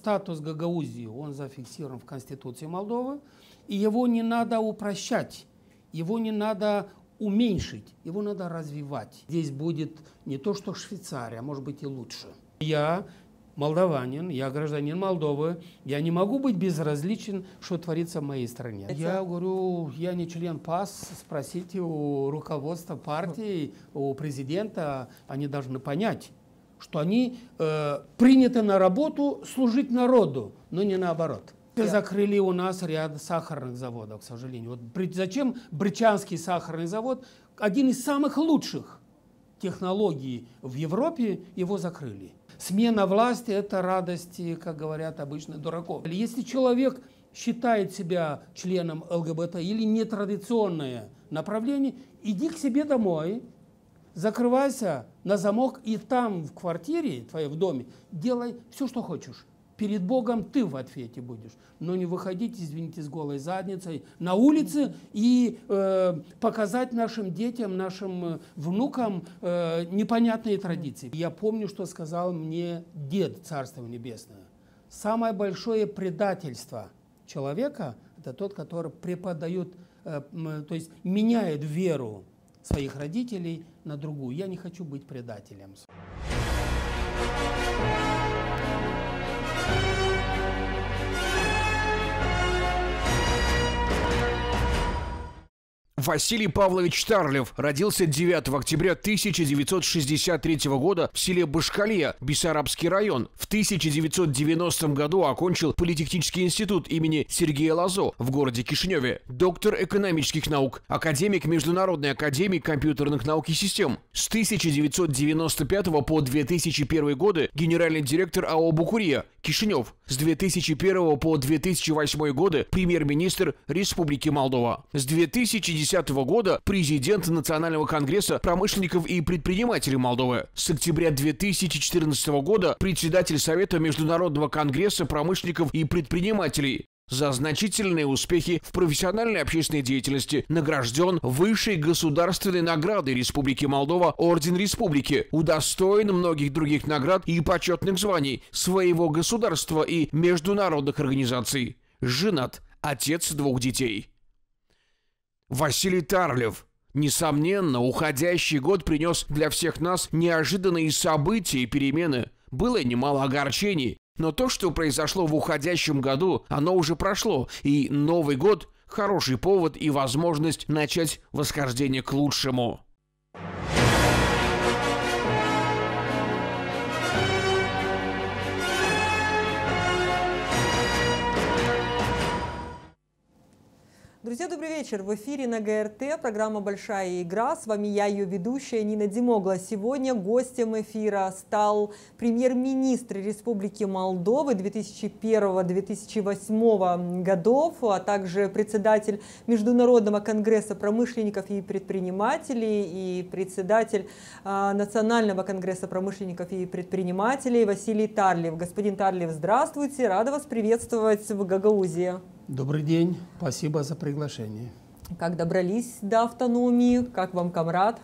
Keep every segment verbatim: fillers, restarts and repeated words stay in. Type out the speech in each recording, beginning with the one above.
статус Гагаузии, он зафиксирован в Конституции Молдовы, и его не надо упрощать, его не надо уменьшить, его надо развивать. Здесь будет не то, что Швейцария, а может быть и лучше. Я молдаванин, я гражданин Молдовы, я не могу быть безразличен, что творится в моей стране. Это... Я говорю, я не член ПАС, спросите у руководства партии, у президента, они должны понять, что они э, приняты на работу служить народу, но не наоборот. Yeah. Закрыли у нас ряд сахарных заводов, к сожалению. Вот зачем Бричанский сахарный завод, один из самых лучших технологий в Европе, его закрыли. Смена власти – это радости, как говорят обычно, дураков. Если человек считает себя членом ЛГБТ или нетрадиционное направление, иди к себе домой, закрывайся на замок и там в квартире твоей, в доме, делай все, что хочешь. Перед Богом ты в ответе будешь. Но не выходите, извините, с голой задницей на улице и э, показать нашим детям, нашим внукам э, непонятные традиции. Я помню, что сказал мне дед, Царство Небесное. Самое большое предательство человека – это тот, который преподает, э, то есть меняет веру своих родителей на другую. Я не хочу быть предателем. Василий Павлович Тарлев родился девятого октября тысяча девятьсот шестьдесят третьего года в селе Башкалья, Бессарабский район. В тысяча девятьсот девяностом году окончил Политехнический институт имени Сергея Лазо в городе Кишиневе. Доктор экономических наук, академик Международной академии компьютерных наук и систем. С тысяча девятьсот девяносто пятого по две тысячи первый годы генеральный директор АО «Букурия», Кишинев. С две тысячи первого по две тысячи восьмой годы премьер-министр Республики Молдова. С две тысячи десятого года президент Национального конгресса промышленников и предпринимателей Молдовы. С октября две тысячи четырнадцатого года председатель Совета Международного конгресса промышленников и предпринимателей. За значительные успехи в профессиональной и общественной деятельности награжден высшей государственной наградой Республики Молдова Орден Республики, удостоен многих других наград и почетных званий своего государства и международных организаций. Женат, отец двух детей. Василий Тарлев. Несомненно, уходящий год принес для всех нас неожиданные события и перемены. Было немало огорчений. Но то, что произошло в уходящем году, оно уже прошло, и Новый год – хороший повод и возможность начать восхождение к лучшему. Друзья, добрый вечер. В эфире на ГРТ программа «Большая игра». С вами я, ее ведущая Нина Демогла. Сегодня гостем эфира стал премьер-министр Республики Молдовы две тысячи первого — две тысячи восьмого годов, а также председатель Международного конгресса промышленников и предпринимателей и председатель а, Национального конгресса промышленников и предпринимателей Василий Тарлев. Господин Тарлев, здравствуйте. Рада вас приветствовать в Гагаузии. Добрый день, спасибо за приглашение. Как добрались до автономии? Как вам Камрад?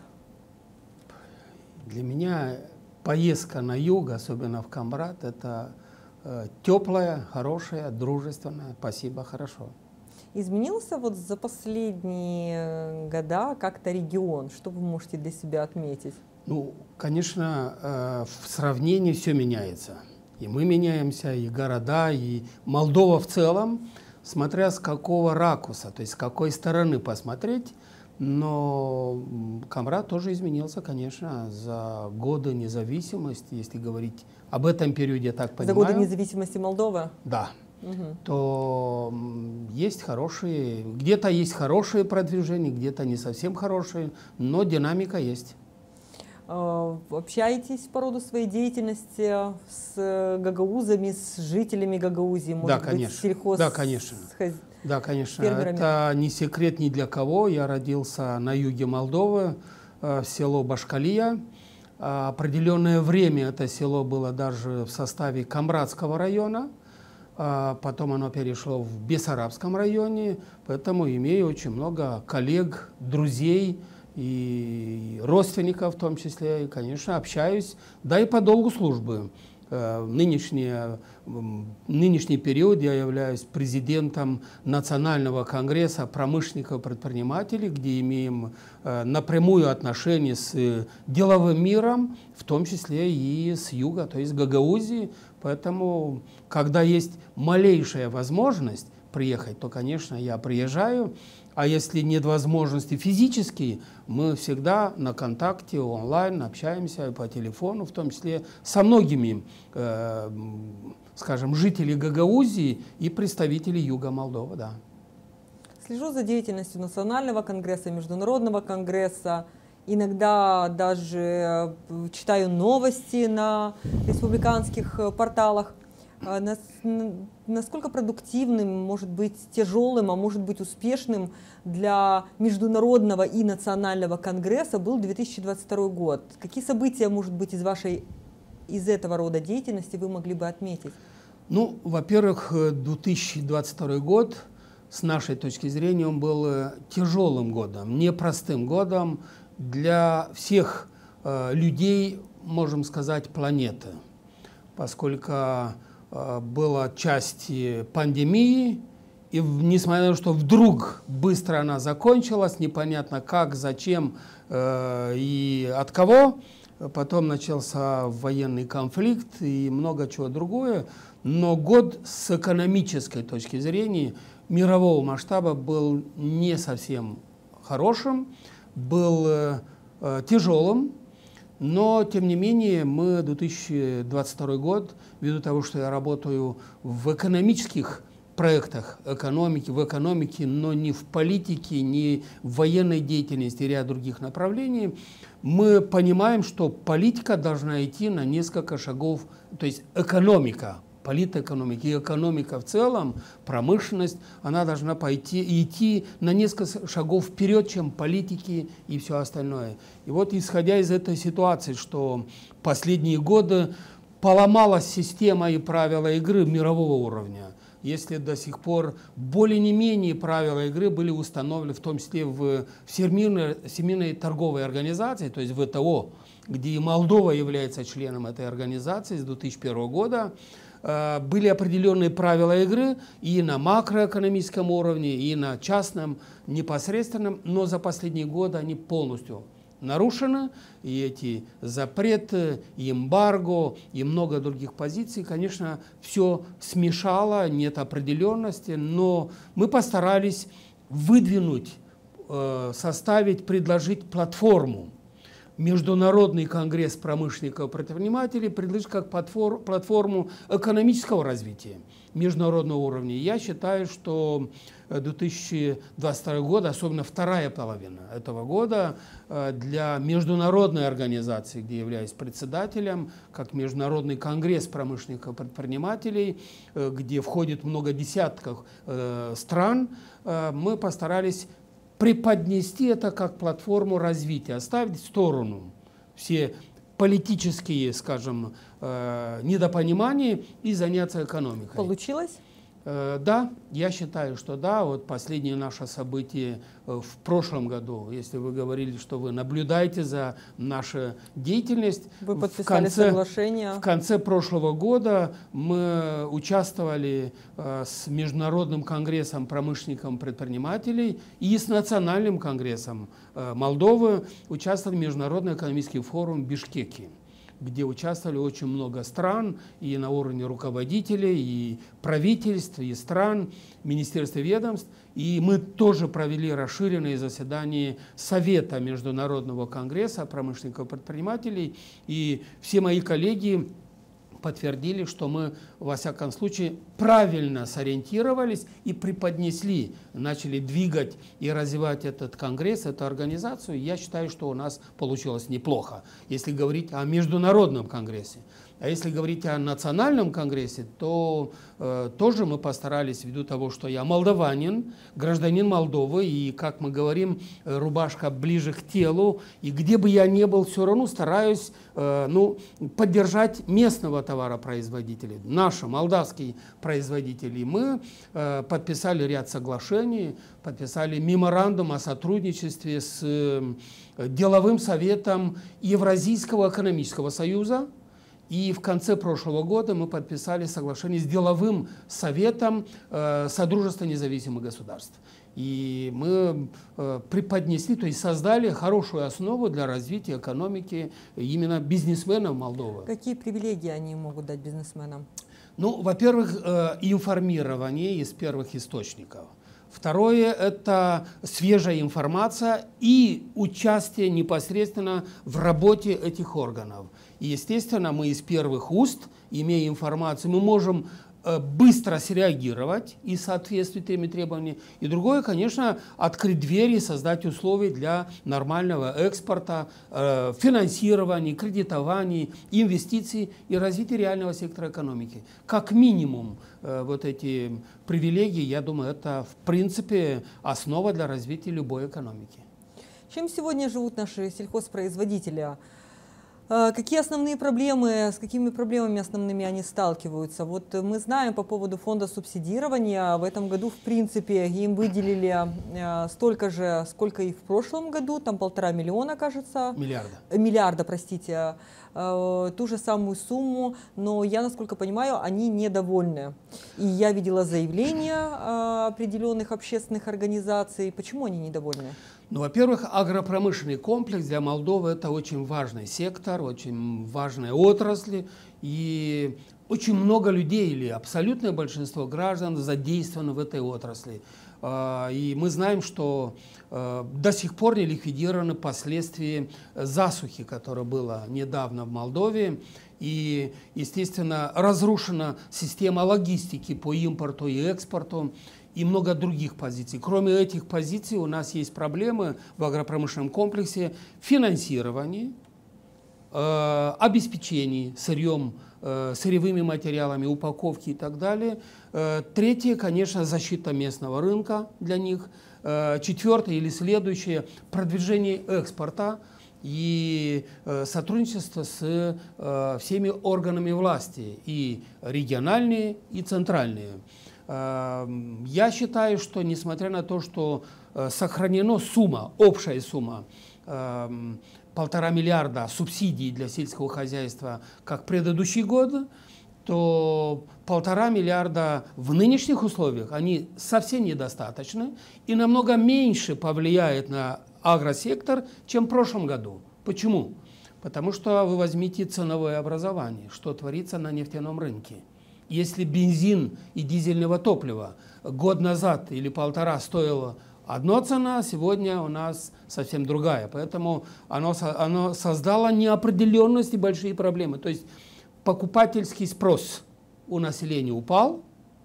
Для меня поездка на юг, особенно в Камрад, это э, теплая, хорошая, дружественная. Спасибо, хорошо. Изменился вот за последние года как-то регион? Что вы можете для себя отметить? Ну, конечно, э, в сравнении все меняется. И мы меняемся, и города, и Молдова в целом. Смотря с какого ракурса, то есть с какой стороны посмотреть, но Камрад тоже изменился, конечно, за годы независимости, если говорить об этом периоде, я так понимаю. За годы независимости Молдовы? Да. Угу. То есть хорошие, где-то есть хорошие продвижения, где-то не совсем хорошие, но динамика есть. Общаетесь по роду своей деятельности с гагаузами, с жителями Гагаузии? Может да, быть, конечно. Сельхоз... Да, конечно. С... Да, конечно. Фермерами? Это не секрет ни для кого. Я родился на юге Молдовы, в село Башкалья. Определенное время это село было даже в составе Камрадского района. Потом оно перешло в Бессарабском районе. Поэтому имею очень много коллег, друзей и родственников в том числе, и, конечно, общаюсь, да и по долгу службы. В нынешний, в нынешний период я являюсь президентом Национального конгресса промышленников и предпринимателей, где имеем напрямую отношение с деловым миром, в том числе и с юга, то есть Гагаузии. Поэтому, когда есть малейшая возможность приехать, то, конечно, я приезжаю. А если нет возможности физически, мы всегда на контакте, онлайн, общаемся по телефону, в том числе со многими, э, скажем, жителей Гагаузии и представителей Юга Молдовы. Да. Слежу за деятельностью Национального конгресса, Международного конгресса. Иногда даже читаю новости на республиканских порталах. Насколько продуктивным, может быть тяжелым, а может быть успешным для Международного и Национального конгресса был две тысячи двадцать второй год? Какие события, может быть, из вашей, из этого рода деятельности вы могли бы отметить? Ну, во-первых, две тысячи двадцать второй год, с нашей точки зрения, он был тяжелым годом, непростым годом для всех э, людей, можем сказать, планеты, поскольку была часть пандемии, и несмотря на то, что вдруг быстро она закончилась, непонятно как, зачем э, и от кого, потом начался военный конфликт и много чего другое, но год с экономической точки зрения мирового масштаба был не совсем хорошим, был э, тяжелым. Но, тем не менее, мы две тысячи двадцать второй год, ввиду того, что я работаю в экономических проектах экономики, в экономике, но не в политике, не в военной деятельности и ряд других направлений, мы понимаем, что политика должна идти на несколько шагов, то есть экономика, политэкономика и экономика в целом, промышленность, она должна пойти, идти на несколько шагов вперед, чем политики и все остальное. И вот, исходя из этой ситуации, что последние годы поломалась система и правила игры мирового уровня, если до сих пор более не менее правила игры были установлены, в том числе в Всемирной, Всемирной торговой организации, то есть в ВТО, где и Молдова является членом этой организации с две тысячи первого года, были определенные правила игры и на макроэкономическом уровне, и на частном непосредственном, но за последние годы они полностью нарушены. И эти запреты, и эмбарго, и много других позиций, конечно, все смешало, нет определенности, но мы постарались выдвинуть, составить, предложить платформу. Международный конгресс промышленников и предпринимателей предложит как платформу экономического развития международного уровня. Я считаю, что две тысячи двадцать второй год, особенно вторая половина этого года, для международной организации, где являюсь председателем, как Международный конгресс промышленников и предпринимателей, где входит много десятков стран, мы постарались преподнести это как платформу развития, оставить в сторону все политические, скажем, недопонимания и заняться экономикой. Получилось? Да, я считаю, что да. Вот последнее наше событие в прошлом году, если вы говорили, что вы наблюдаете за нашу деятельность. Вы подписали в конце, соглашение. В конце прошлого года мы участвовали с Международным конгрессом промышленников и предпринимателей и с Национальным конгрессом Молдовы, участвовали в Международный экономический форум в Бишкеке, где участвовали очень много стран, и на уровне руководителей, и правительств, и стран, министерств и ведомств. И мы тоже провели расширенные заседания Совета Международного конгресса промышленников и предпринимателей. И все мои коллеги подтвердили, что мы, во всяком случае, правильно сориентировались и преподнесли, начали двигать и развивать этот конгресс, эту организацию. Я считаю, что у нас получилось неплохо, если говорить о международном конгрессе. А если говорить о национальном конгрессе, то э, тоже мы постарались, ввиду того, что я молдаванин, гражданин Молдовы, и, как мы говорим, рубашка ближе к телу, и где бы я ни был, все равно стараюсь э, ну, поддержать местного товаропроизводителя, наши молдавские производители. Мы э, подписали ряд соглашений, подписали меморандум о сотрудничестве с э, деловым советом Евразийского экономического союза, И в конце прошлого года мы подписали соглашение с деловым советом э, Содружества независимых государств. И мы э, преподнесли, то есть создали хорошую основу для развития экономики именно бизнесменов Молдовы. Какие привилегии они могут дать бизнесменам? Ну, во-первых, э, информирование из первых источников. Второе – это свежая информация и участие непосредственно в работе этих органов. И, естественно, мы из первых уст, имея информацию, мы можем быстро среагировать и соответствовать тем требованиям. И другое, конечно, открыть двери, создать условия для нормального экспорта, э, финансирования, кредитования, инвестиций и развития реального сектора экономики. Как минимум э, вот эти привилегии, я думаю, это в принципе основа для развития любой экономики. Чем сегодня живут наши сельхозпроизводители? Какие основные проблемы, с какими проблемами основными они сталкиваются? Вот мы знаем по поводу фонда субсидирования, в этом году, в принципе, им выделили столько же, сколько и в прошлом году, там полтора миллиона, кажется. Миллиарда. Миллиарда, простите, ту же самую сумму, но я, насколько понимаю, они недовольны. И я видела заявления определенных общественных организаций. Почему они недовольны? Ну, во-первых, агропромышленный комплекс для Молдовы – это очень важный сектор, очень важная отрасль, и очень много людей, или абсолютное большинство граждан задействовано в этой отрасли. И мы знаем, что до сих пор не ликвидированы последствия засухи, которая была недавно в Молдове. И, естественно, разрушена система логистики по импорту и экспорту и много других позиций. Кроме этих позиций у нас есть проблемы в агропромышленном комплексе финансирования, э, обеспечения сырьем, э, сырьевыми материалами, упаковки и так далее. Э, третье, конечно, защита местного рынка для них. Э, четвертое или следующее – продвижение экспорта и э, сотрудничество с э, всеми органами власти, и региональные, и центральные. Я считаю, что несмотря на то, что сохранена сумма, общая сумма, полтора миллиарда субсидий для сельского хозяйства, как предыдущий год, то полтора миллиарда в нынешних условиях, они совсем недостаточны и намного меньше повлияет на агросектор, чем в прошлом году. Почему? Потому что вы возьмите ценовое образование, что творится на нефтяном рынке. Если бензин и дизельного топлива год назад или полтора стоило одна цена, сегодня у нас совсем другая. Поэтому оно, оно создало неопределенность и большие проблемы. То есть покупательский спрос у населения упал,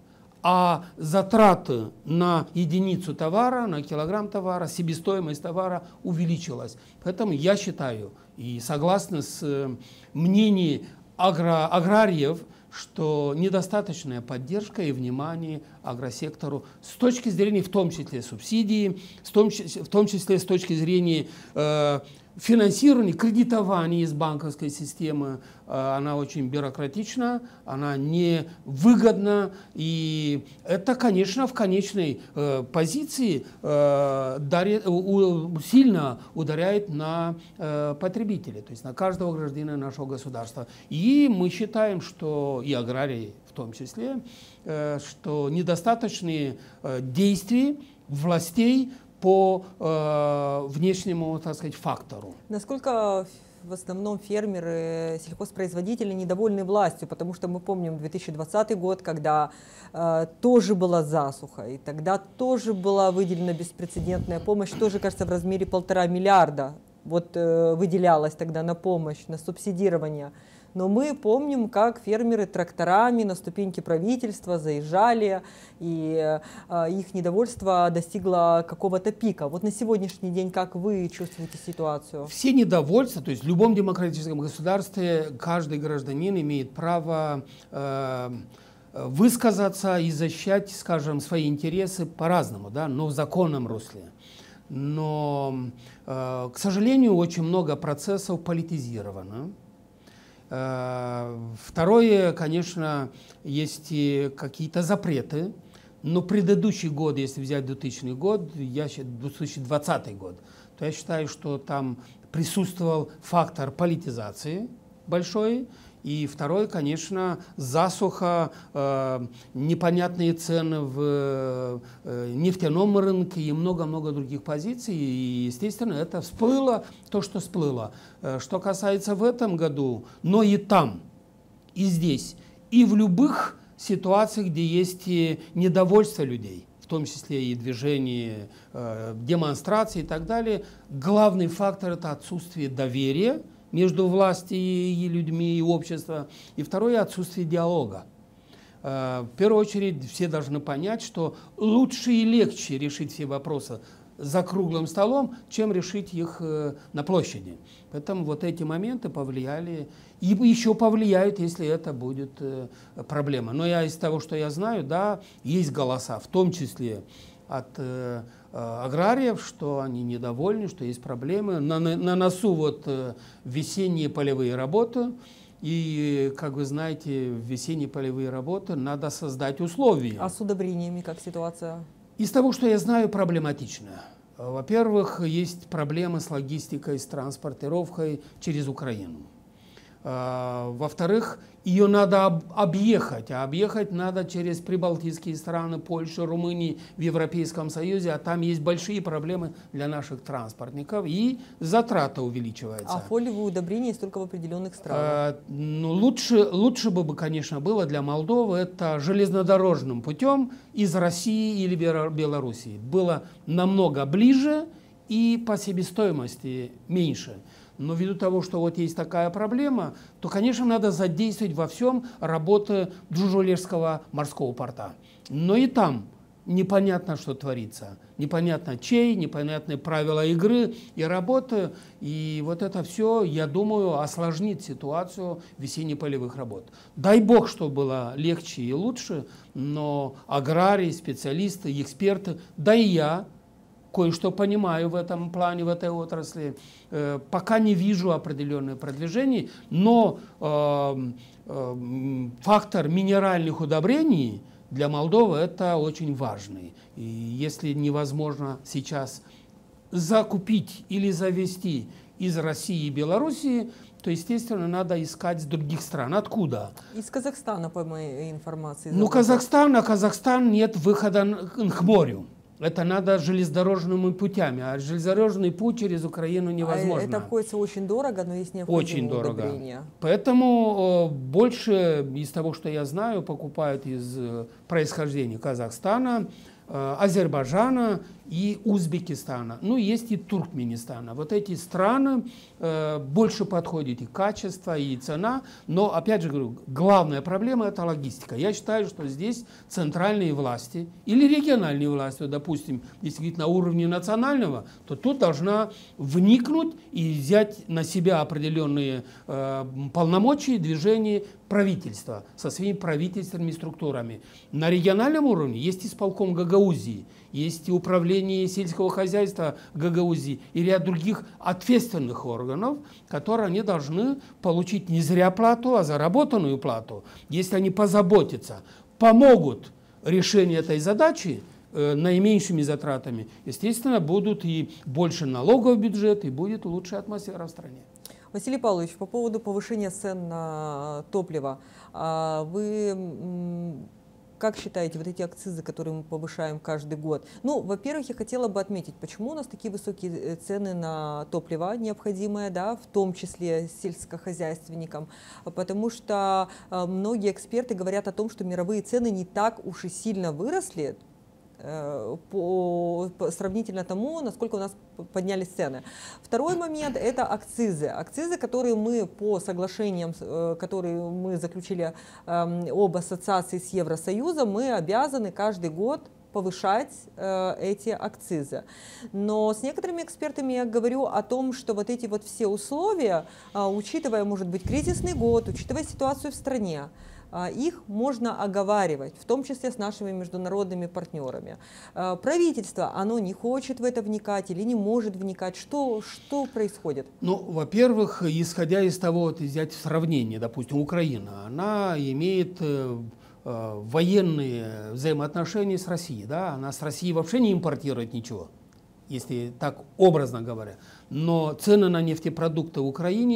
а затраты на единицу товара, на килограмм товара, себестоимость товара увеличилась. Поэтому я считаю и согласен с мнением агро, аграриев, что недостаточная поддержка и внимание агросектору с точки зрения, в том числе, субсидий, в том числе, в том числе с точки зрения э, финансирования, кредитования из банковской системы. Э, она очень бюрократична, она невыгодна, и это, конечно, в конечной э, позиции э, дарит, у, сильно ударяет на э, потребителя, то есть на каждого гражданина нашего государства. И мы считаем, что и аграрии в том числе, э, что недостаточные э, действия властей по э, внешнему, так сказать, фактору. Насколько в основном фермеры, сельхозпроизводители недовольны властью, потому что мы помним две тысячи двадцатый год, когда э, тоже была засуха, и тогда тоже была выделена беспрецедентная помощь, тоже, кажется, в размере полтора миллиарда вот, э, выделялась тогда на помощь, на субсидирование. Но мы помним, как фермеры тракторами на ступеньки правительства заезжали, и э, их недовольство достигло какого-то пика. Вот на сегодняшний день как вы чувствуете ситуацию? Все недовольства, то есть в любом демократическом государстве каждый гражданин имеет право э, высказаться и защищать, скажем, свои интересы по-разному, да, но в законном русле. Но, э, к сожалению, очень много процессов политизировано. Второе, конечно, есть и какие-то запреты, но предыдущий год, если взять двухтысячный год, я, две тысячи двадцатый год, то я считаю, что там присутствовал фактор политизации большой, И второе, конечно, засуха, э, непонятные цены в э, нефтяном рынке и много-много других позиций. И, естественно, это всплыло, то, что всплыло. Э, что касается в этом году, но и там, и здесь, и в любых ситуациях, где есть недовольство людей, в том числе и движение, э, демонстрации и так далее, главный фактор – это отсутствие доверия между властью и людьми, и обществом. И второе – отсутствие диалога. Э, в первую очередь все должны понять, что лучше и легче решить все вопросы за круглым столом, чем решить их э, на площади. Поэтому вот эти моменты повлияли и еще повлияют, если это будет э, проблема. Но я из того, что я знаю, да, есть голоса, в том числе от э, аграриев, что они недовольны, что есть проблемы. На, на, на носу вот э, весенние полевые работы. И, как вы знаете, в весенние полевые работы надо создать условия. А с удобрениями как ситуация? Из того, что я знаю, проблематично. Во-первых, есть проблемы с логистикой, с транспортировкой через Украину. Во-вторых, ее надо об объехать, а объехать надо через прибалтийские страны, Польшу, Румынию в Европейском Союзе, а там есть большие проблемы для наших транспортников, и затраты увеличиваются. А фолиевые удобрения есть только в определенных странах? А, ну, лучше, лучше бы, конечно, было для Молдовы это железнодорожным путем из России или Белоруссии. Было намного ближе и по себестоимости меньше. Но ввиду того, что вот есть такая проблема, то, конечно, надо задействовать во всем работы Джужулежского морского порта. Но и там непонятно, что творится. Непонятно чей, непонятные правила игры и работы. И вот это все, я думаю, осложнит ситуацию весенне-полевых работ. Дай бог, чтобы было легче и лучше, но аграрии, специалисты, эксперты, да и я кое-что понимаю в этом плане, в этой отрасли. Э, пока не вижу определенных продвижений, но э, э, фактор минеральных удобрений для Молдовы это очень важный. И если невозможно сейчас закупить или завести из России и Белоруссии, то, естественно, надо искать с других стран. Откуда? Из Казахстана, по моей информации. Ну, Казахстан, а Казахстан нет выхода к морю. Это надо железнодорожными путями, а железнодорожный путь через Украину невозможно. А это обходится очень дорого, но есть необходимые Очень дорого. удобрения. Поэтому э, больше из того, что я знаю, покупают из э, происхождения Казахстана, э, Азербайджана и Узбекистана. Ну, есть и Туркменистана. Вот эти страны э, больше подходят и качество, и цена. Но, опять же говорю, главная проблема – это логистика. Я считаю, что здесь центральные власти или региональные власти, допустим, если говорить на уровне национального, то тут должна вникнуть и взять на себя определенные э, полномочия движения правительства со своими правительственными структурами. На региональном уровне есть исполком Гагаузии, есть и управление сельского хозяйства Гагаузии и ряд других ответственных органов, которые они должны получить не зря плату, а заработанную плату. Если они позаботятся, помогут решению этой задачи э, наименьшими затратами, естественно, будут и больше налогов в бюджет, и будет лучшая атмосфера в стране. Василий Павлович, по поводу повышения цен на топливо, вы как считаете, вот эти акцизы, которые мы повышаем каждый год? Ну, во-первых, я хотела бы отметить, почему у нас такие высокие цены на топливо необходимое, да, в том числе сельскохозяйственникам, потому что многие эксперты говорят о том, что мировые цены не так уж и сильно выросли, По, по, сравнительно тому, насколько у нас поднялись цены. Второй момент – это акцизы. Акцизы, которые мы по соглашениям, которые мы заключили э, об ассоциации с Евросоюзом, мы обязаны каждый год повышать э, эти акцизы. Но с некоторыми экспертами я говорю о том, что вот эти вот все условия, э, учитывая, может быть, кризисный год, учитывая ситуацию в стране, их можно оговаривать, в том числе с нашими международными партнерами. Правительство, оно не хочет в это вникать или не может вникать. Что, что происходит? Ну, во-первых, исходя из того, вот взять в сравнение, допустим, Украина, она имеет э, э, военные взаимоотношения с Россией, да? Она с Россией вообще не импортирует ничего, если так образно говоря. Но цены на нефтепродукты в Украине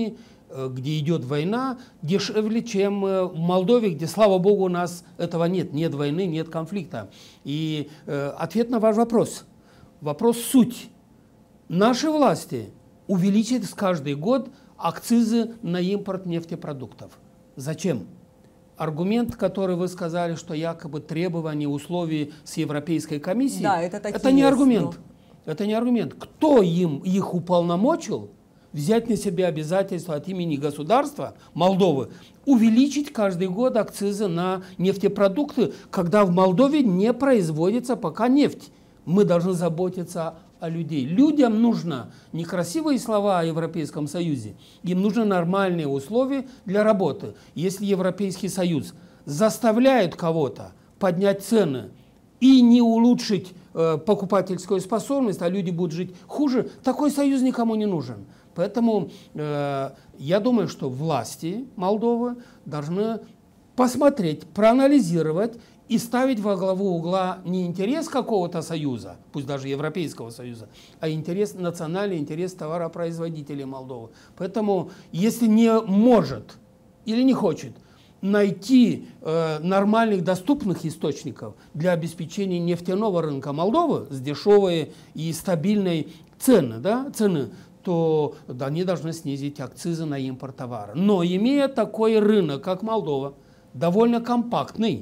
где идет война, дешевле, чем в Молдове, где, слава богу, у нас этого нет. Нет войны, нет конфликта. И э, ответ на ваш вопрос. Вопрос суть. Наши власти увеличат каждый год акцизы на импорт нефтепродуктов. Зачем? Аргумент, который вы сказали, что якобы требования, условий с Европейской комиссией, да, это, это не есть, аргумент. но... Это не аргумент. Кто им их уполномочил взять на себя обязательства от имени государства Молдовы увеличить каждый год акцизы на нефтепродукты, когда в Молдове не производится пока нефть? Мы должны заботиться о людей. Людям нужно не красивые слова о Европейском Союзе, им нужны нормальные условия для работы. Если Европейский Союз заставляет кого-то поднять цены и не улучшить э, покупательскую способность, а люди будут жить хуже, такой союз никому не нужен. Поэтому э, я думаю, что власти Молдовы должны посмотреть, проанализировать и ставить во главу угла не интерес какого-то союза, пусть даже Европейского Союза, а интерес, национальный интерес товаропроизводителей Молдовы. Поэтому, если не может или не хочет найти э, нормальных доступных источников для обеспечения нефтяного рынка Молдовы с дешевой и стабильной цены, да, цены, то да, они должны снизить акцизы на импорт товара. Но имея такой рынок, как Молдова, довольно компактный,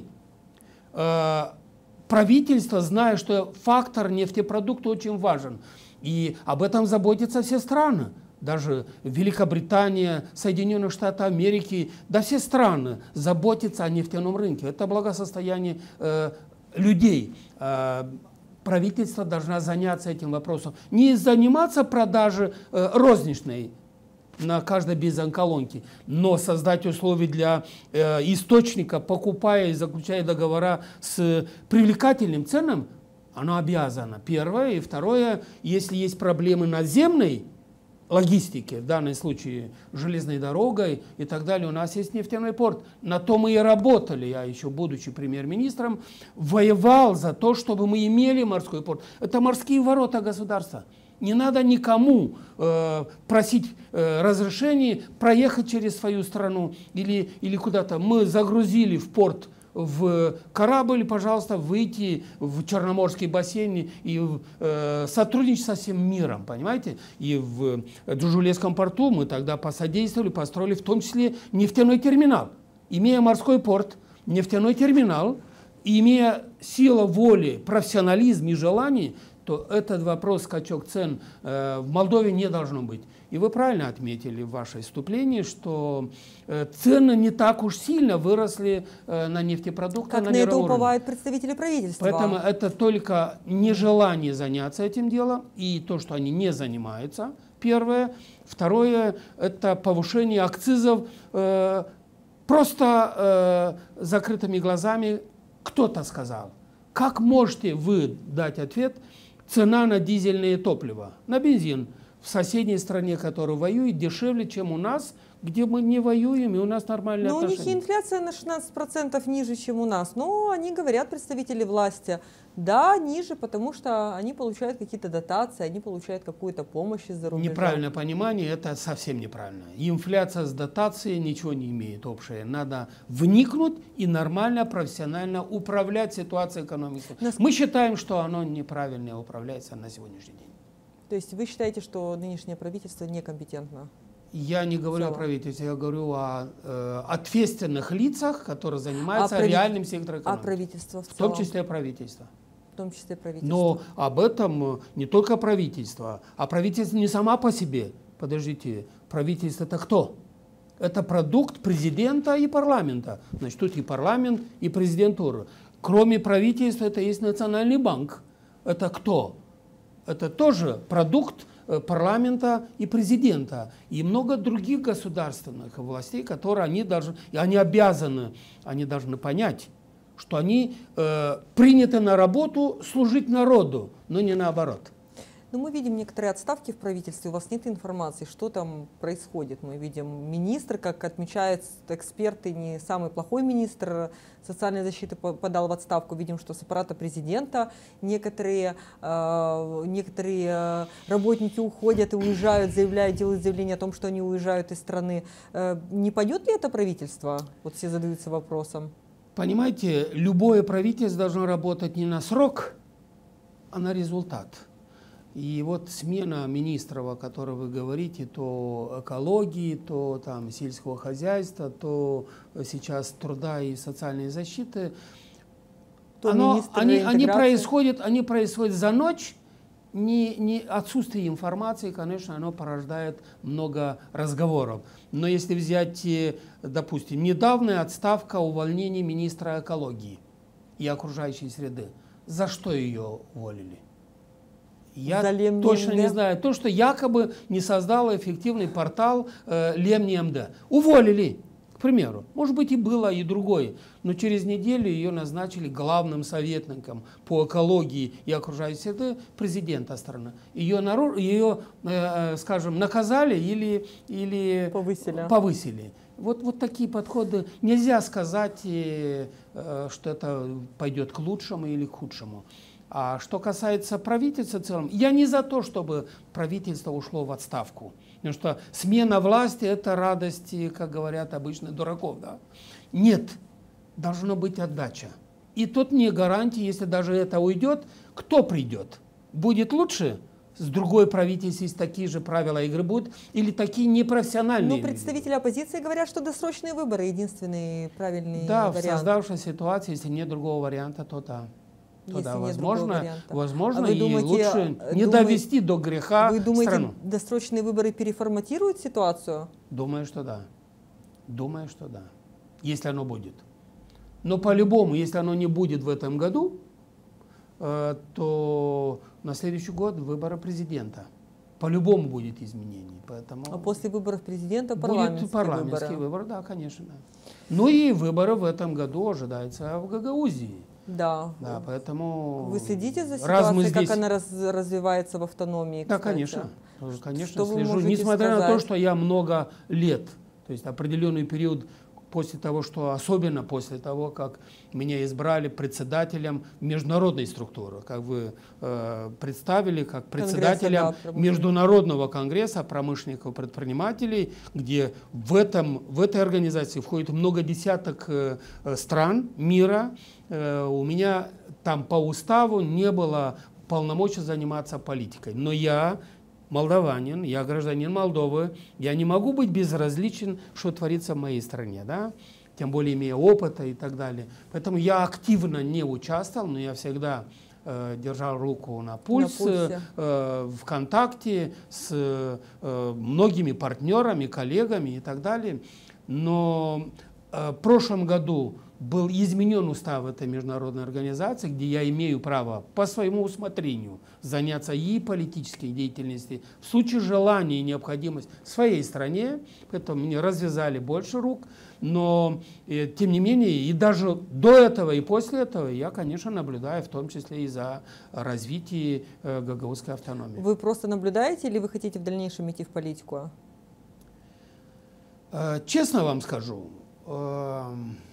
э, правительство, зная, что фактор нефтепродукта очень важен, и об этом заботятся все страны, даже Великобритания, Соединенные Штаты Америки, да все страны заботятся о нефтяном рынке. Это благосостояние э, людей. Э, правительство должно заняться этим вопросом. Не заниматься продажей э, розничной на каждой бензоколонке, но создать условия для э, источника, покупая и заключая договора с привлекательным ценам, оно обязано. Первое. И второе, если есть проблемы наземной логистики, в данном случае железной дорогой и так далее, у нас есть нефтяной порт. На то мы и работали. Я еще, будучи премьер-министром, воевал за то, чтобы мы имели морской порт. Это морские ворота государства. Не надо никому э, просить э, разрешения проехать через свою страну или, или куда-то. Мы загрузили в порт в корабль, пожалуйста, выйти в Черноморский бассейн и э, сотрудничать со всем миром, понимаете? И в Джужулевском порту мы тогда посодействовали, построили в том числе нефтяной терминал. Имея морской порт, нефтяной терминал, и имея силу воли, профессионализм и желание, то этот вопрос, скачок цен э, в Молдове не должно быть. И вы правильно отметили в вашем вступлении, что э, цены не так уж сильно выросли э, на нефтепродукты. Как на, на это мировом уповают рынке. Представители правительства. Поэтому это только нежелание заняться этим делом и то, что они не занимаются, первое. Второе, это повышение акцизов э, просто э, закрытыми глазами. Кто-то сказал. Как можете вы дать ответ? Цена на дизельное топливо, на бензин в соседней стране, которая воюет, дешевле, чем у нас, где мы не воюем, и у нас нормальные Но отношения. у них и инфляция на шестнадцать процентов ниже, чем у нас. Но они говорят, представители власти, да, ниже, потому что они получают какие-то дотации, они получают какую-то помощь из-за рубежа. Неправильное понимание, это совсем неправильно. Инфляция с дотацией ничего не имеет общее. Надо вникнуть и нормально, профессионально управлять ситуацией экономики. Нас... Мы считаем, что оно неправильно управляется на сегодняшний день. То есть вы считаете, что нынешнее правительство некомпетентно? Я не говорю Целом. о правительстве, я говорю о э, ответственных лицах, которые занимаются а прави... реальным сектором экономики. А правительство в целом? В том числе правительство. В том числе правительство. Но об этом не только правительство, а правительство не сама по себе. Подождите, правительство это кто? Это продукт президента и парламента. Значит, тут и парламент, и президентура. Кроме правительства, это есть Национальный банк. Это кто? Это тоже продукт парламента и президента. И много других государственных властей, которые они должны, и они обязаны, они должны понять, что они э, приняты на работу служить народу, но не наоборот. Но мы видим некоторые отставки в правительстве, у вас нет информации, что там происходит. Мы видим министр, как отмечают эксперты, не самый плохой министр социальной защиты подал в отставку. Видим, что с аппарата президента некоторые, э, некоторые работники уходят и уезжают, заявляют, делают заявление о том, что они уезжают из страны. Э, не пойдет ли это правительство? Вот все задаются вопросом. Понимаете, любое правительство должно работать не на срок, а на результат. И вот смена министров, о которой вы говорите, то экологии, то там сельского хозяйства, то сейчас труда и социальной защиты, то оно, они, они, происходят, они происходят за ночь. Не, не отсутствие информации, конечно, оно порождает много разговоров. Но если взять, допустим, недавняя отставка, увольнение министра экологии и окружающей среды, за что ее уволили? Я точно не знаю. То, что якобы не создала эффективный портал э, Лемни-МД. Уволили, к примеру. Может быть, и было, и другое. Но через неделю ее назначили главным советником по экологии и окружающей среды президента страны. Ее, ее э, скажем, наказали или, или повысили. повысили. Вот, вот такие подходы. Нельзя сказать, э, э, что это пойдет к лучшему или к худшему. А что касается правительства в целом, я не за то, чтобы правительство ушло в отставку. Потому что смена власти – это радость, как говорят обычно, дураков. Да? Нет, должна быть отдача. И тут не гарантия, если даже это уйдет, кто придет? Будет лучше? С другой правительством есть такие же правила игры будут? Или такие непрофессиональные? Ну, представители оппозиции говорят, что досрочные выборы – единственный правильный да, вариант. Да, в создавшейся ситуации, если нет другого варианта, то да. То да, возможно, возможно а и думаете, лучше не думаете, довести до греха Вы думаете, страну. Досрочные выборы переформатируют ситуацию? Думаю, что да. Думаю, что да. Если оно будет. Но по-любому, если оно не будет в этом году, то на следующий год выборы президента. По-любому будет изменение. Поэтому а после выборов президента парламентские, будет парламентские выборы? выборы, да, конечно. Да. Ну и выборы в этом году ожидаются в Гагаузии. Да. Да, поэтому вы следите за ситуацией, здесь... как она раз, развивается в автономии? Да, кстати? конечно. Конечно, что слежу. Несмотря сказать? на то, что я много лет, то есть определенный период после того, что особенно после того, как меня избрали председателем международной структуры, как вы э, представили, как председателем Конгресса, да, Международного конгресса промышленников и предпринимателей, где в, этом, в этой организации входит много десяток э, стран мира. Э, у меня там по уставу не было полномочий заниматься политикой, но я молдаванин, я гражданин Молдовы, я не могу быть безразличен, что творится в моей стране, да? Тем более имея опыта и так далее. Поэтому я активно не участвовал, но я всегда э, держал руку на пульс, на пульсе. э, в контакте с э, многими партнерами, коллегами и так далее. Но э, в прошлом году был изменен устав этой международной организации, где я имею право по своему усмотрению заняться и политической деятельностью в случае желания и необходимости в своей стране. Поэтому мне развязали больше рук. Но, э, тем не менее, и даже до этого и после этого я, конечно, наблюдаю, в том числе и за развитие э, гагаузской автономии. Вы просто наблюдаете или вы хотите в дальнейшем идти в политику? Э, честно вам скажу, э,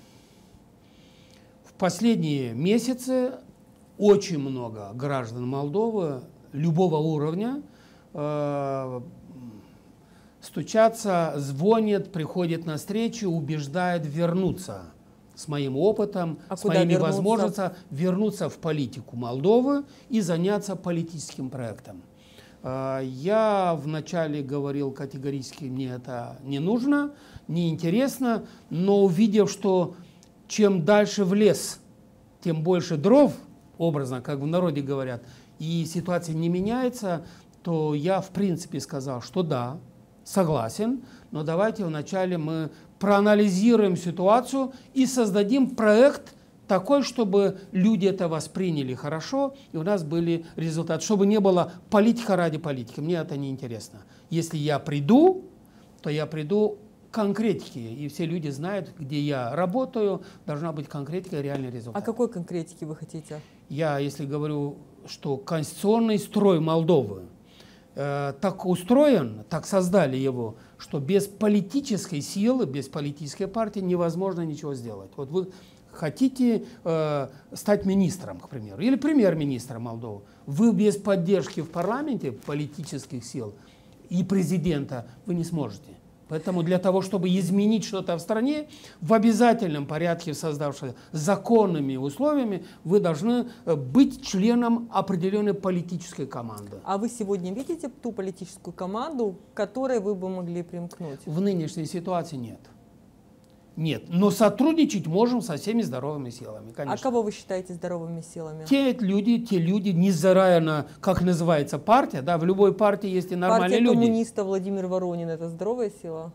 в последние месяцы очень много граждан Молдовы любого уровня э, стучатся, звонят, приходят на встречу, убеждают вернуться с моим опытом, а с моими вернуться? возможностями вернуться в политику Молдовы и заняться политическим проектом. Э, я вначале говорил категорически, мне это не нужно, не интересно, но увидев, что чем дальше в лес, тем больше дров, образно, как в народе говорят, и ситуация не меняется, то я в принципе сказал, что да, согласен, но давайте вначале мы проанализируем ситуацию и создадим проект такой, чтобы люди это восприняли хорошо, и у нас были результаты, чтобы не было политика ради политики. Мне это не интересно. Если я приду, то я приду конкретики. И все люди знают, где я работаю, должна быть конкретика и реальный результат. А какой конкретики вы хотите? Я, если говорю, что конституционный строй Молдовы э, так устроен, так создали его, что без политической силы, без политической партии невозможно ничего сделать. Вот вы хотите э, стать министром, к примеру, или премьер-министром Молдовы. Вы без поддержки в парламенте политических сил и президента вы не сможете. Поэтому для того, чтобы изменить что-то в стране, в обязательном порядке, создавшись законными условиями, вы должны быть членом определенной политической команды. А вы сегодня видите ту политическую команду, к которой вы бы могли примкнуть? В нынешней ситуации нет. Нет, но сотрудничать можем со всеми здоровыми силами, конечно. А кого вы считаете здоровыми силами? Те люди, те люди, независимо на, как называется партия, да, в любой партии есть и нормальные Партия люди. коммуниста Владимир Воронин — это здоровая сила?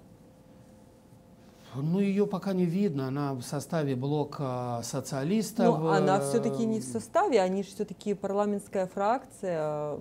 Ну, ее пока не видно, она в составе блока социалистов. Но она все-таки не в составе, они же все-таки парламентская фракция,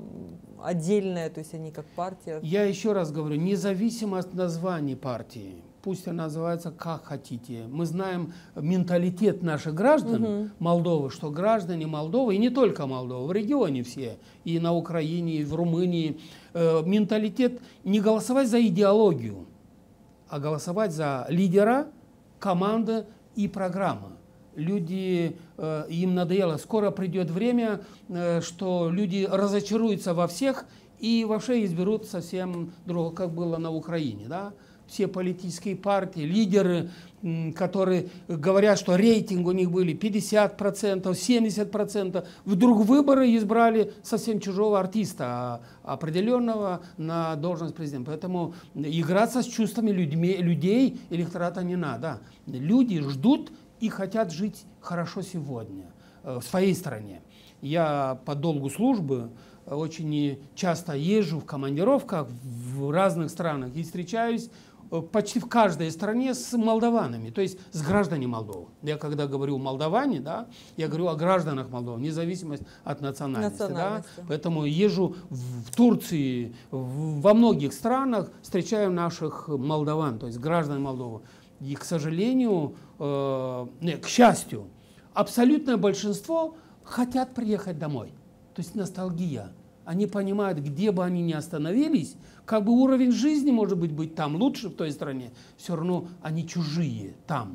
отдельная, то есть они как партия. Я еще раз говорю, независимо от названия партии, пусть она называется как хотите. Мы знаем менталитет наших граждан угу. Молдовы, что граждане Молдовы, и не только Молдовы, в регионе все, и на Украине, и в Румынии, э, менталитет не голосовать за идеологию, а голосовать за лидера, команды и программы. Люди, э, им надоело, скоро придет время, э, что люди разочаруются во всех и вообще изберут совсем другого, как было на Украине, да? Все политические партии, лидеры, которые говорят, что рейтинг у них были пятьдесят процентов, семьдесят процентов, вдруг выборы избрали совсем чужого артиста, определенного на должность президента. Поэтому играться с чувствами людьми, людей электората не надо. Люди ждут и хотят жить хорошо сегодня в своей стране. Я по долгу службы очень часто езжу в командировках в разных странах и встречаюсь почти в каждой стране с молдаванами, то есть с гражданами Молдовы. Я когда говорю молдаване, да, я говорю о гражданах Молдовы, независимо от национальности. национальности. Да? Поэтому езжу в Турции, в, во многих странах, встречаю наших молдаван, то есть граждан Молдовы. И, к сожалению, э, нет, к счастью, абсолютное большинство хотят приехать домой. То есть ностальгия. Они понимают, где бы они ни остановились, как бы уровень жизни, может быть, быть там лучше в той стране, все равно они чужие там.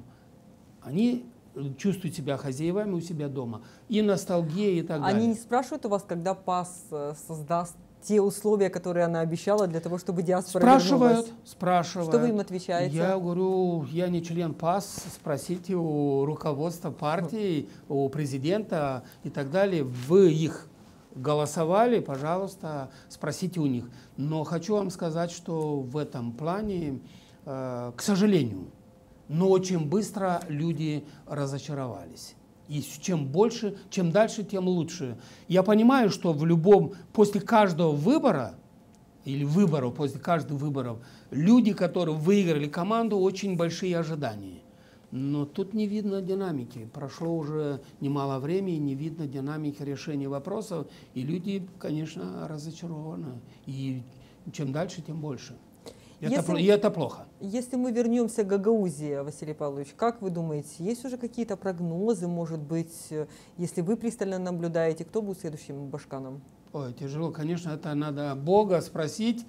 Они чувствуют себя хозяевами у себя дома. И ностальгия, и так далее. Они не спрашивают у вас, когда ПАС создаст те условия, которые она обещала для того, чтобы диаспора спрашивают, вернулась? Спрашивают. Что вы им отвечаете? Я говорю, я не член ПАС, спросите у руководства партии, у президента и так далее. Вы их голосовали, пожалуйста, спросите у них. Но хочу вам сказать, что в этом плане, э, к сожалению, но очень быстро люди разочаровались. И чем больше, чем дальше, тем лучше. Я понимаю, что в любом, после каждого выбора, или выборов, после каждых выборов, люди, которые выиграли команду, очень большие ожидания. Но тут не видно динамики. Прошло уже немало времени, не видно динамики решения вопросов. И люди, конечно, разочарованы. И чем дальше, тем больше. Это, если, и это плохо. Если мы вернемся к Гагаузии, Василий Павлович, как вы думаете, есть уже какие-то прогнозы, может быть, если вы пристально наблюдаете, кто будет следующим башканом? Ой, тяжело. Конечно, это надо Бога спросить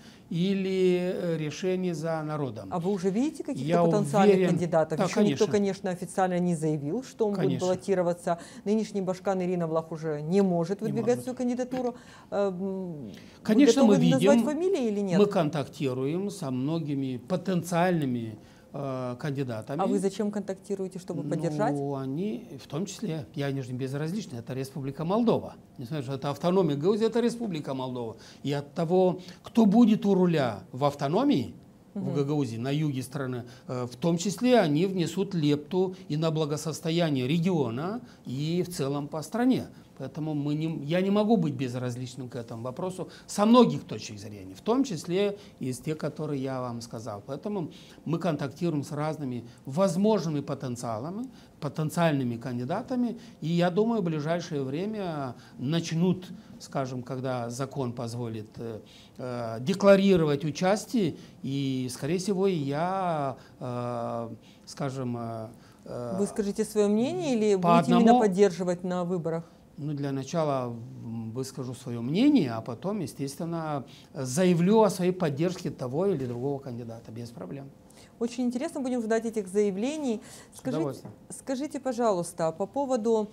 или решение за народом. А вы уже видите каких-то потенциальных уверен... кандидатов? Да, Еще конечно. никто, конечно, официально не заявил, что он конечно. будет баллотироваться. Нынешний башкан Ирина Влах уже не может выдвигать может. свою кандидатуру. Конечно, вы мы готовы видим, назвать фамилии или нет? Мы контактируем со многими потенциальными э, кандидатами. А вы зачем контактируете, чтобы ну, поддержать? Они, в том числе, я не безразличный, это Республика Молдова. Несмотря на то, что это автономия Гагаузии, это Республика Молдова. И от того, кто будет у руля в автономии, в Гагаузии, на юге страны, в том числе они внесут лепту и на благосостояние региона, и в целом по стране. Поэтому мы не, я не могу быть безразличным к этому вопросу со многих точек зрения, в том числе из тех, которые я вам сказал. Поэтому мы контактируем с разными возможными потенциалами, потенциальными кандидатами. И я думаю, в ближайшее время начнут, скажем, когда закон позволит, э, э, декларировать участие. И, скорее всего, я, э, скажем... Э, Вы скажите свое мнение или по будете одному... именно поддерживать на выборах? Ну, для начала выскажу свое мнение, а потом, естественно, заявлю о своей поддержке того или другого кандидата, без проблем. Очень интересно, будем ждать этих заявлений. Скажите, скажите пожалуйста, по поводу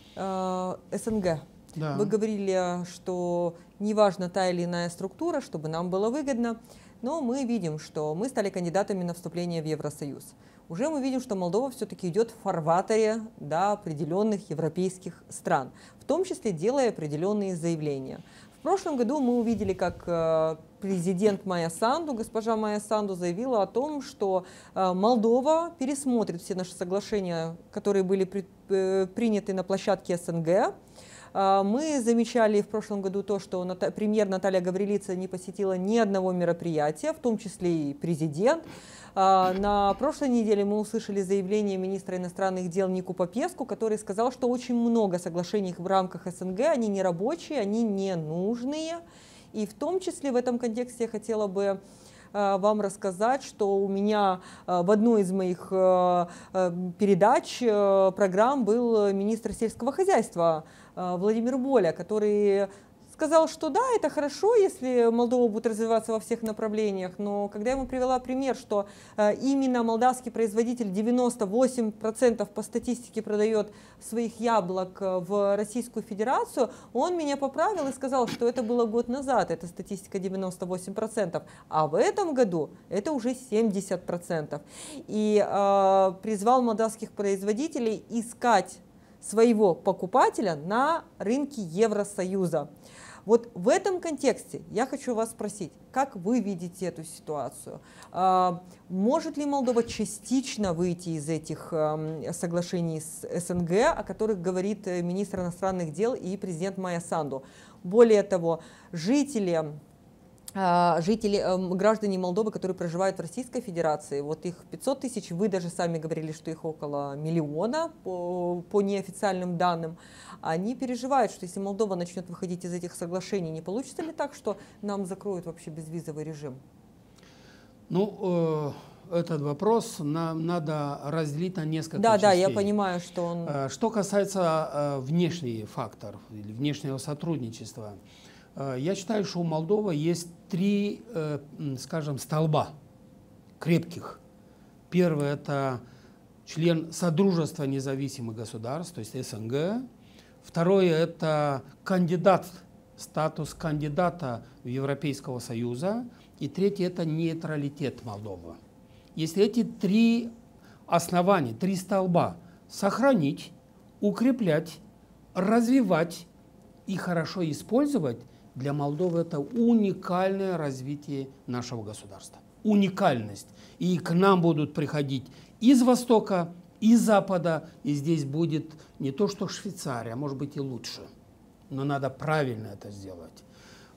э, СНГ. Да. Вы говорили, что неважно та или иная структура, чтобы нам было выгодно, но мы видим, что мы стали кандидатами на вступление в Евросоюз. Уже мы видим, что Молдова все-таки идет в фарватере до определенных европейских стран, в том числе делая определенные заявления. В прошлом году мы увидели, как президент Майя Санду, госпожа Майя Санду, заявила о том, что Молдова пересмотрит все наши соглашения, которые были приняты на площадке СНГ. Мы замечали в прошлом году то, что премьер Наталья Гаврилица не посетила ни одного мероприятия, в том числе и президент. На прошлой неделе мы услышали заявление министра иностранных дел Нику Попеску, который сказал, что очень много соглашений в рамках СНГ, они не рабочие, они не нужные. И в том числе в этом контексте я хотела бы вам рассказать, что у меня в одной из моих передач, программ был министр сельского хозяйства Владимир Боля, который сказал, что да, это хорошо, если Молдова будет развиваться во всех направлениях, но когда я ему привела пример, что именно молдавский производитель девяносто восемь процентов по статистике продает своих яблок в Российскую Федерацию, он меня поправил и сказал, что это было год назад, эта статистика девяносто восемь процентов, а в этом году это уже семьдесят процентов. И э, призвал молдавских производителей искать своего покупателя на рынке Евросоюза. Вот в этом контексте я хочу вас спросить, как вы видите эту ситуацию? Может ли Молдова частично выйти из этих соглашений с СНГ, о которых говорит министр иностранных дел и президент Майя Санду? Более того, жители... Жители, граждане Молдовы, которые проживают в Российской Федерации, вот их пятьсот тысяч, вы даже сами говорили, что их около миллиона по, по неофициальным данным, они переживают, что если Молдова начнет выходить из этих соглашений, не получится ли так, что нам закроют вообще безвизовый режим? Ну, э, этот вопрос нам надо разделить на несколько да, частей. Да, я понимаю, что он... Что касается э, внешних факторов или внешнего сотрудничества, я считаю, что у Молдовы есть три, скажем, столба крепких. Первый – это член Содружества независимых государств, то есть СНГ. Второе – это кандидат, статус кандидата в Европейского Союза. И третье – это нейтралитет Молдовы. Если эти три основания, три столба сохранить, укреплять, развивать и хорошо использовать, для Молдовы это уникальное развитие нашего государства. Уникальность. И к нам будут приходить из Востока, из Запада. И здесь будет не то, что Швейцария, а может быть и лучше. Но надо правильно это сделать.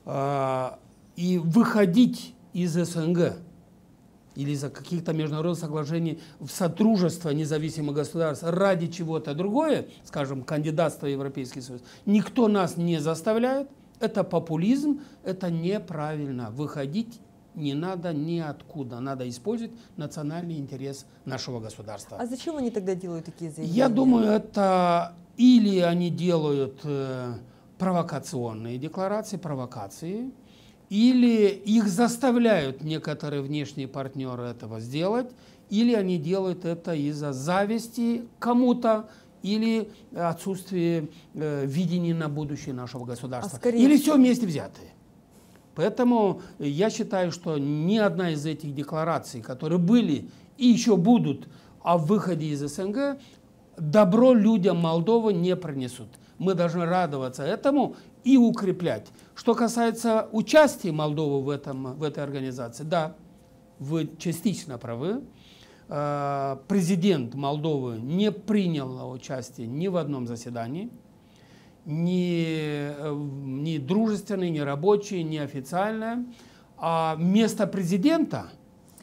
И выходить из СНГ или из-за каких-то международных соглашений в сотрудничество независимых государств ради чего-то другое, скажем, кандидатство в Европейский Союз, никто нас не заставляет. Это популизм, это неправильно. Выходить не надо ниоткуда. Надо использовать национальный интерес нашего государства. А зачем они тогда делают такие заявления? Я думаю, это или они делают э, провокационные декларации, провокации, или их заставляют некоторые внешние партнеры этого сделать, или они делают это из-за зависти кому-то, или отсутствие э, видения на будущее нашего государства. А скорее... Или все вместе взятые. Поэтому я считаю, что ни одна из этих деклараций, которые были и еще будут о выходе из СНГ, добро людям Молдовы не принесут. Мы должны радоваться этому и укреплять. Что касается участия Молдовы в, этом, в этой организации, да, вы частично правы. Президент Молдовы не принял участие ни в одном заседании, ни, ни дружественное, ни рабочее, ни официальное. А место президента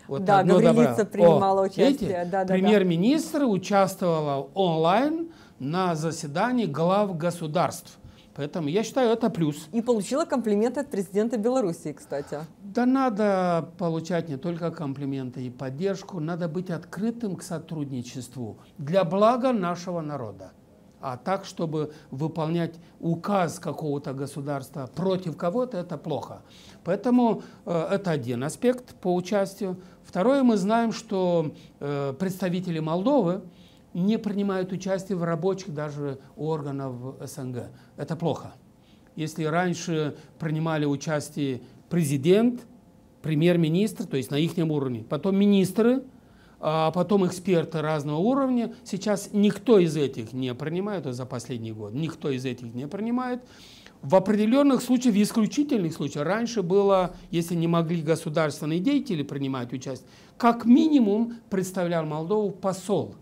Вот да, одно Гаврилица добро. принимала О, участие. Да, да, премьер-министр да. участвовала онлайн на заседании глав государств. Поэтому я считаю, это плюс. И получила комплименты от президента Белоруссии, кстати. Да надо получать не только комплименты и поддержку, надо быть открытым к сотрудничеству для блага нашего народа. А так, чтобы выполнять указ какого-то государства против кого-то, это плохо. Поэтому э, это один аспект по участию. Второе, мы знаем, что э, представители Молдовы не принимают участие в рабочих даже органов СНГ. Это плохо. Если раньше принимали участие президент, премьер-министр, то есть на их уровне, потом министры, а потом эксперты разного уровня, сейчас никто из этих не принимает, за последний год, никто из этих не принимает. В определенных случаях, в исключительных случаях, раньше было, если не могли государственные деятели принимать участие, как минимум представлял Молдову посол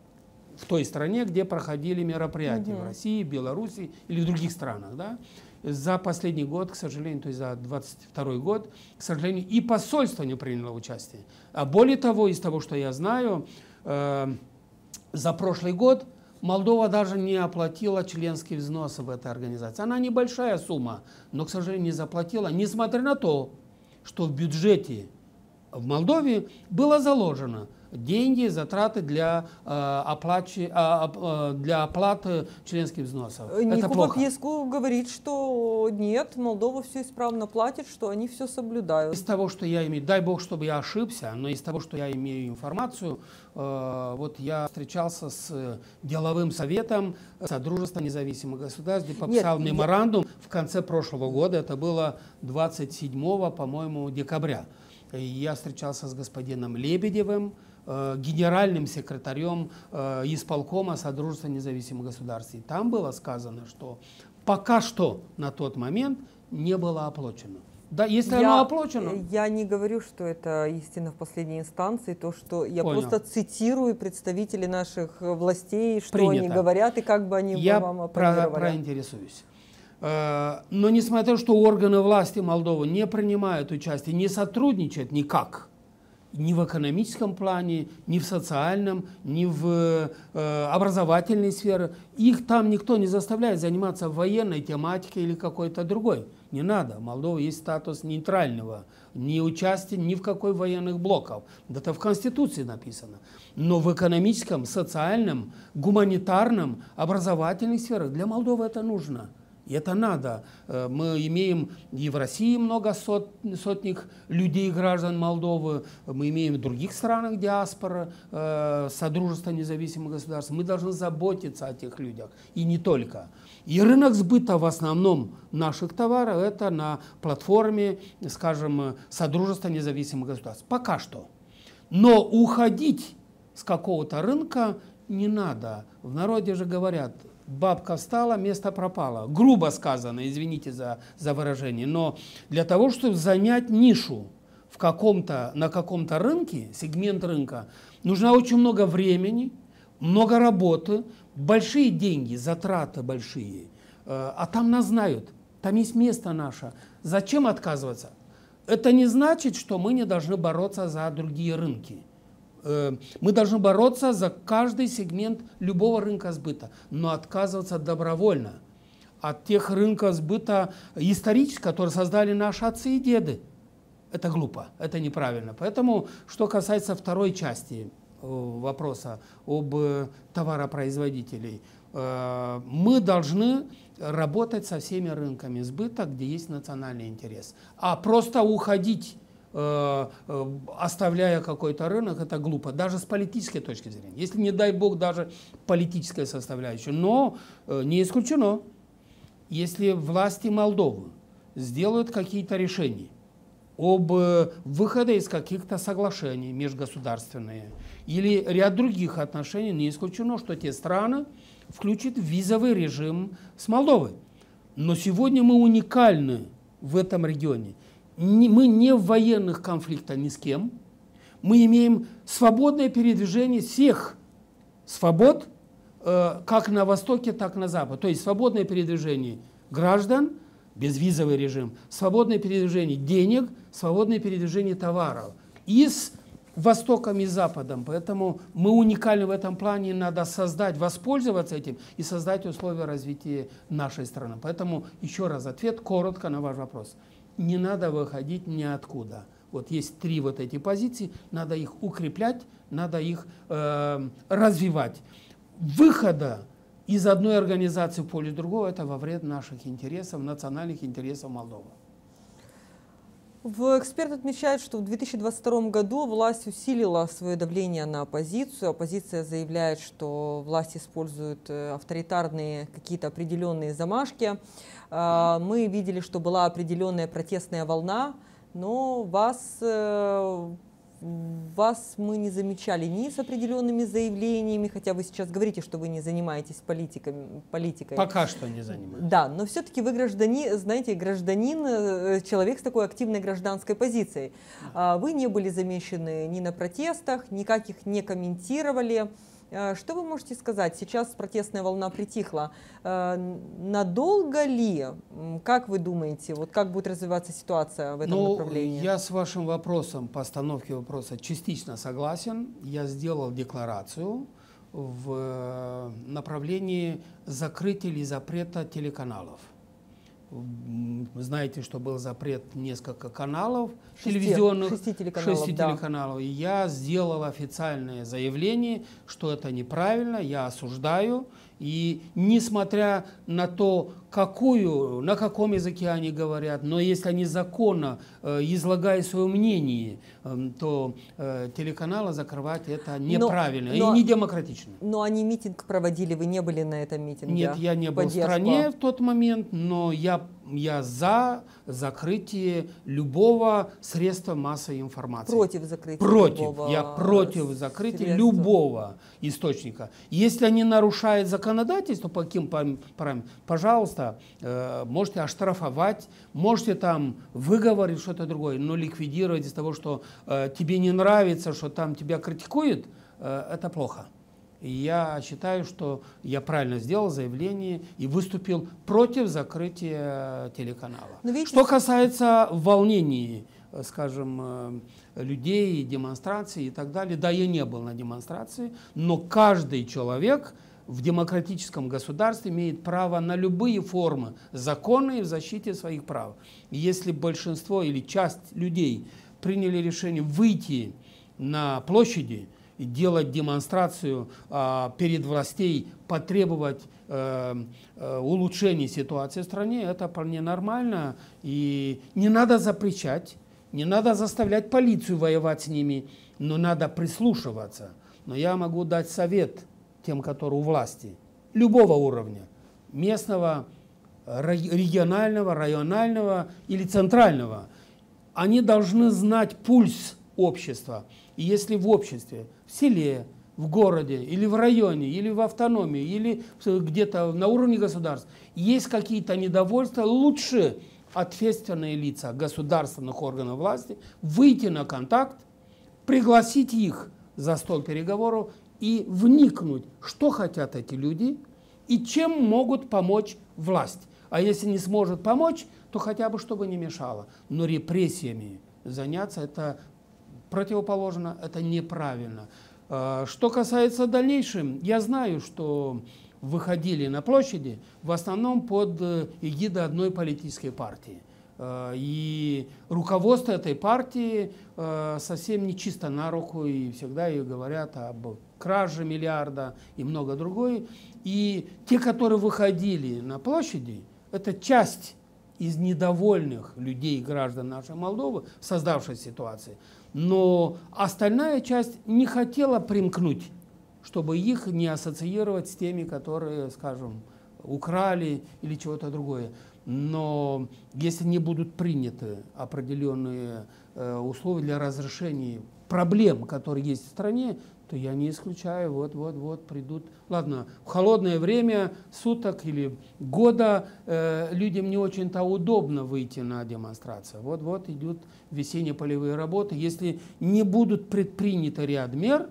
в той стране, где проходили мероприятия, угу. в России, Беларуси или в других странах. Да? За последний год, к сожалению, то есть за двадцать второй год, к сожалению, и посольство не приняло участие. А более того, из того, что я знаю, э, за прошлый год Молдова даже не оплатила членские взносы в этой организации. Она небольшая сумма, но, к сожалению, не заплатила, несмотря на то, что в бюджете в Молдове было заложено деньги, затраты для, э, оплачи, э, для оплаты членских взносов. Это плохо. Попеску говорит, что нет, Молдова все исправно платит, что они все соблюдают. Из того, что я имею, дай бог, чтобы я ошибся, но из того, что я имею информацию, э, вот я встречался с деловым советом Содружества независимых государств, где подписал нет, меморандум я... в конце прошлого года, это было двадцать седьмого, по-моему, декабря. И я встречался с господином Лебедевым, генеральным секретарем э, исполкома Содружества независимых государств. И там было сказано, что пока что на тот момент не было оплачено. Да, если я, оно оплачено... Я не говорю, что это истина в последней инстанции, то, что я Понял. Просто цитирую представителей наших властей, что Принято. Они говорят и как бы они я вам оппонировали. Я про проинтересуюсь. Э, но несмотря на то, что органы власти Молдовы не принимают участие, не сотрудничают никак, ни в экономическом плане, ни в социальном, ни в э, образовательной сфере. Их там никто не заставляет заниматься военной тематикой или какой-то другой. Не надо. В Молдове есть статус нейтрального, не участия ни в какой военных блоков. Это в Конституции написано. Но в экономическом, социальном, гуманитарном, образовательных сферах для Молдовы это нужно. И это надо. Мы имеем и в России много сот, сотник людей, граждан Молдовы. Мы имеем в других странах диаспора, э, Содружества независимых государств. Мы должны заботиться о тех людях. И не только. И рынок сбыта в основном наших товаров это на платформе, скажем, Содружества независимых государств. Пока что. Но уходить с какого-то рынка не надо. В народе же говорят... Бабка встала, место пропало. Грубо сказано, извините за, за выражение. Но для того, чтобы занять нишу в каком-то, на каком-то рынке, сегмент рынка, нужно очень много времени, много работы, большие деньги, затраты большие. А там нас знают, там есть место наше. Зачем отказываться? Это не значит, что мы не должны бороться за другие рынки. Мы должны бороться за каждый сегмент любого рынка сбыта, но отказываться добровольно от тех рынков сбыта исторических, которые создали наши отцы и деды. Это глупо, это неправильно. Поэтому, что касается второй части вопроса об товаропроизводителей, мы должны работать со всеми рынками сбыта, где есть национальный интерес. А просто уходить, оставляя какой-то рынок, это глупо, даже с политической точки зрения. Если, не дай бог, даже политическая составляющая. Но не исключено, если власти Молдовы сделают какие-то решения об выходе из каких-то соглашений межгосударственные или ряд других отношений, не исключено, что те страны включат визовый режим с Молдовой. Но сегодня мы уникальны в этом регионе. Мы не в военных конфликтах ни с кем. Мы имеем свободное передвижение всех свобод, э, как на востоке, так и на западе. То есть свободное передвижение граждан, безвизовый режим, свободное передвижение денег, свободное передвижение товаров из Востоком и Западом. Поэтому мы уникальны в этом плане, надо создать, воспользоваться этим и создать условия развития нашей страны. Поэтому еще раз ответ коротко на ваш вопрос. Не надо выходить ниоткуда. Вот есть три вот эти позиции, надо их укреплять, надо их э, развивать. Выхода из одной организации в поле другого — это во вред наших интересов, национальных интересов Молдовы. Эксперты отмечают, что в две тысячи двадцать втором году власть усилила свое давление на оппозицию. Оппозиция заявляет, что власть использует авторитарные какие-то определенные замашки. Мы видели, что была определенная протестная волна, но вас... Вас мы не замечали ни с определенными заявлениями, хотя вы сейчас говорите, что вы не занимаетесь политикой. политикой. Пока что не занимаюсь. Да, но все-таки вы гражданин, знаете, гражданин, человек с такой активной гражданской позицией. Вы не были замечены ни на протестах, никак их не комментировали. Что вы можете сказать? Сейчас протестная волна притихла. Надолго ли? Как вы думаете, вот как будет развиваться ситуация в этом ну, направлении? Я с вашим вопросом, постановке вопроса частично согласен. Я сделал декларацию в направлении закрытия или запрета телеканалов. Вы знаете, что был запрет несколько каналов шести, телевизионных, шести телеканалов. шести да. телеканалов. И я сделал официальное заявление, что это неправильно, я осуждаю. И несмотря на то, какую, на каком языке они говорят, но если они законно э, излагают свое мнение, э, то э, телеканалы закрывать это неправильно но, но, и не демократично. Но они митинг проводили, вы не были на этом митинге? Нет, я не был Поддержку. в стране в тот момент, но я, я за закрытие любого средства массовой информации. Против закрытия Против. любого Я против закрытия средства. любого источника. Если они нарушают законодательство, по каким параметрам, пожалуйста, э, можете оштрафовать, можете там выговорить что-то другое, но ликвидировать из того, что э, тебе не нравится, что там тебя критикуют, э, это плохо. И я считаю, что я правильно сделал заявление и выступил против закрытия телеканала. Видите, что касается волнений, скажем, людей, демонстраций и так далее, да, я не был на демонстрации, но каждый человек в демократическом государстве имеет право на любые формы законные в защите своих прав. И если большинство или часть людей приняли решение выйти на площади и делать демонстрацию а, перед властей, потребовать э, э, улучшения ситуации в стране, это вполне нормально. И не надо запрещать, не надо заставлять полицию воевать с ними, но надо прислушиваться. Но я могу дать совет тем, которые у власти, любого уровня, местного, регионального, районального или центрального. Они должны знать пульс общества. И если в обществе, в селе, в городе, или в районе, или в автономии, или где-то на уровне государств есть какие-то недовольства, лучше ответственные лица государственных органов власти выйти на контакт, пригласить их за стол переговоров и вникнуть, что хотят эти люди и чем могут помочь власть. А если не сможет помочь, то хотя бы чтобы не мешало. Но репрессиями заняться — это противоположно, это неправильно. Что касается дальнейшего, я знаю, что выходили на площади в основном под эгидой одной политической партии. И руководство этой партии совсем не чисто на руку, и всегда и говорят об краже миллиарда и много другое. И те, которые выходили на площади, это часть из недовольных людей, граждан нашей Молдовы, создавшей ситуации. Но остальная часть не хотела примкнуть, чтобы их не ассоциировать с теми, которые, скажем, украли или чего-то другое. Но если не будут приняты определенные э, условия для разрешения проблем, которые есть в стране, то я не исключаю, вот-вот-вот придут. Ладно, в холодное время суток или года э, людям не очень-то удобно выйти на демонстрацию. Вот-вот идут весенние полевые работы. Если не будут предприняты ряд мер,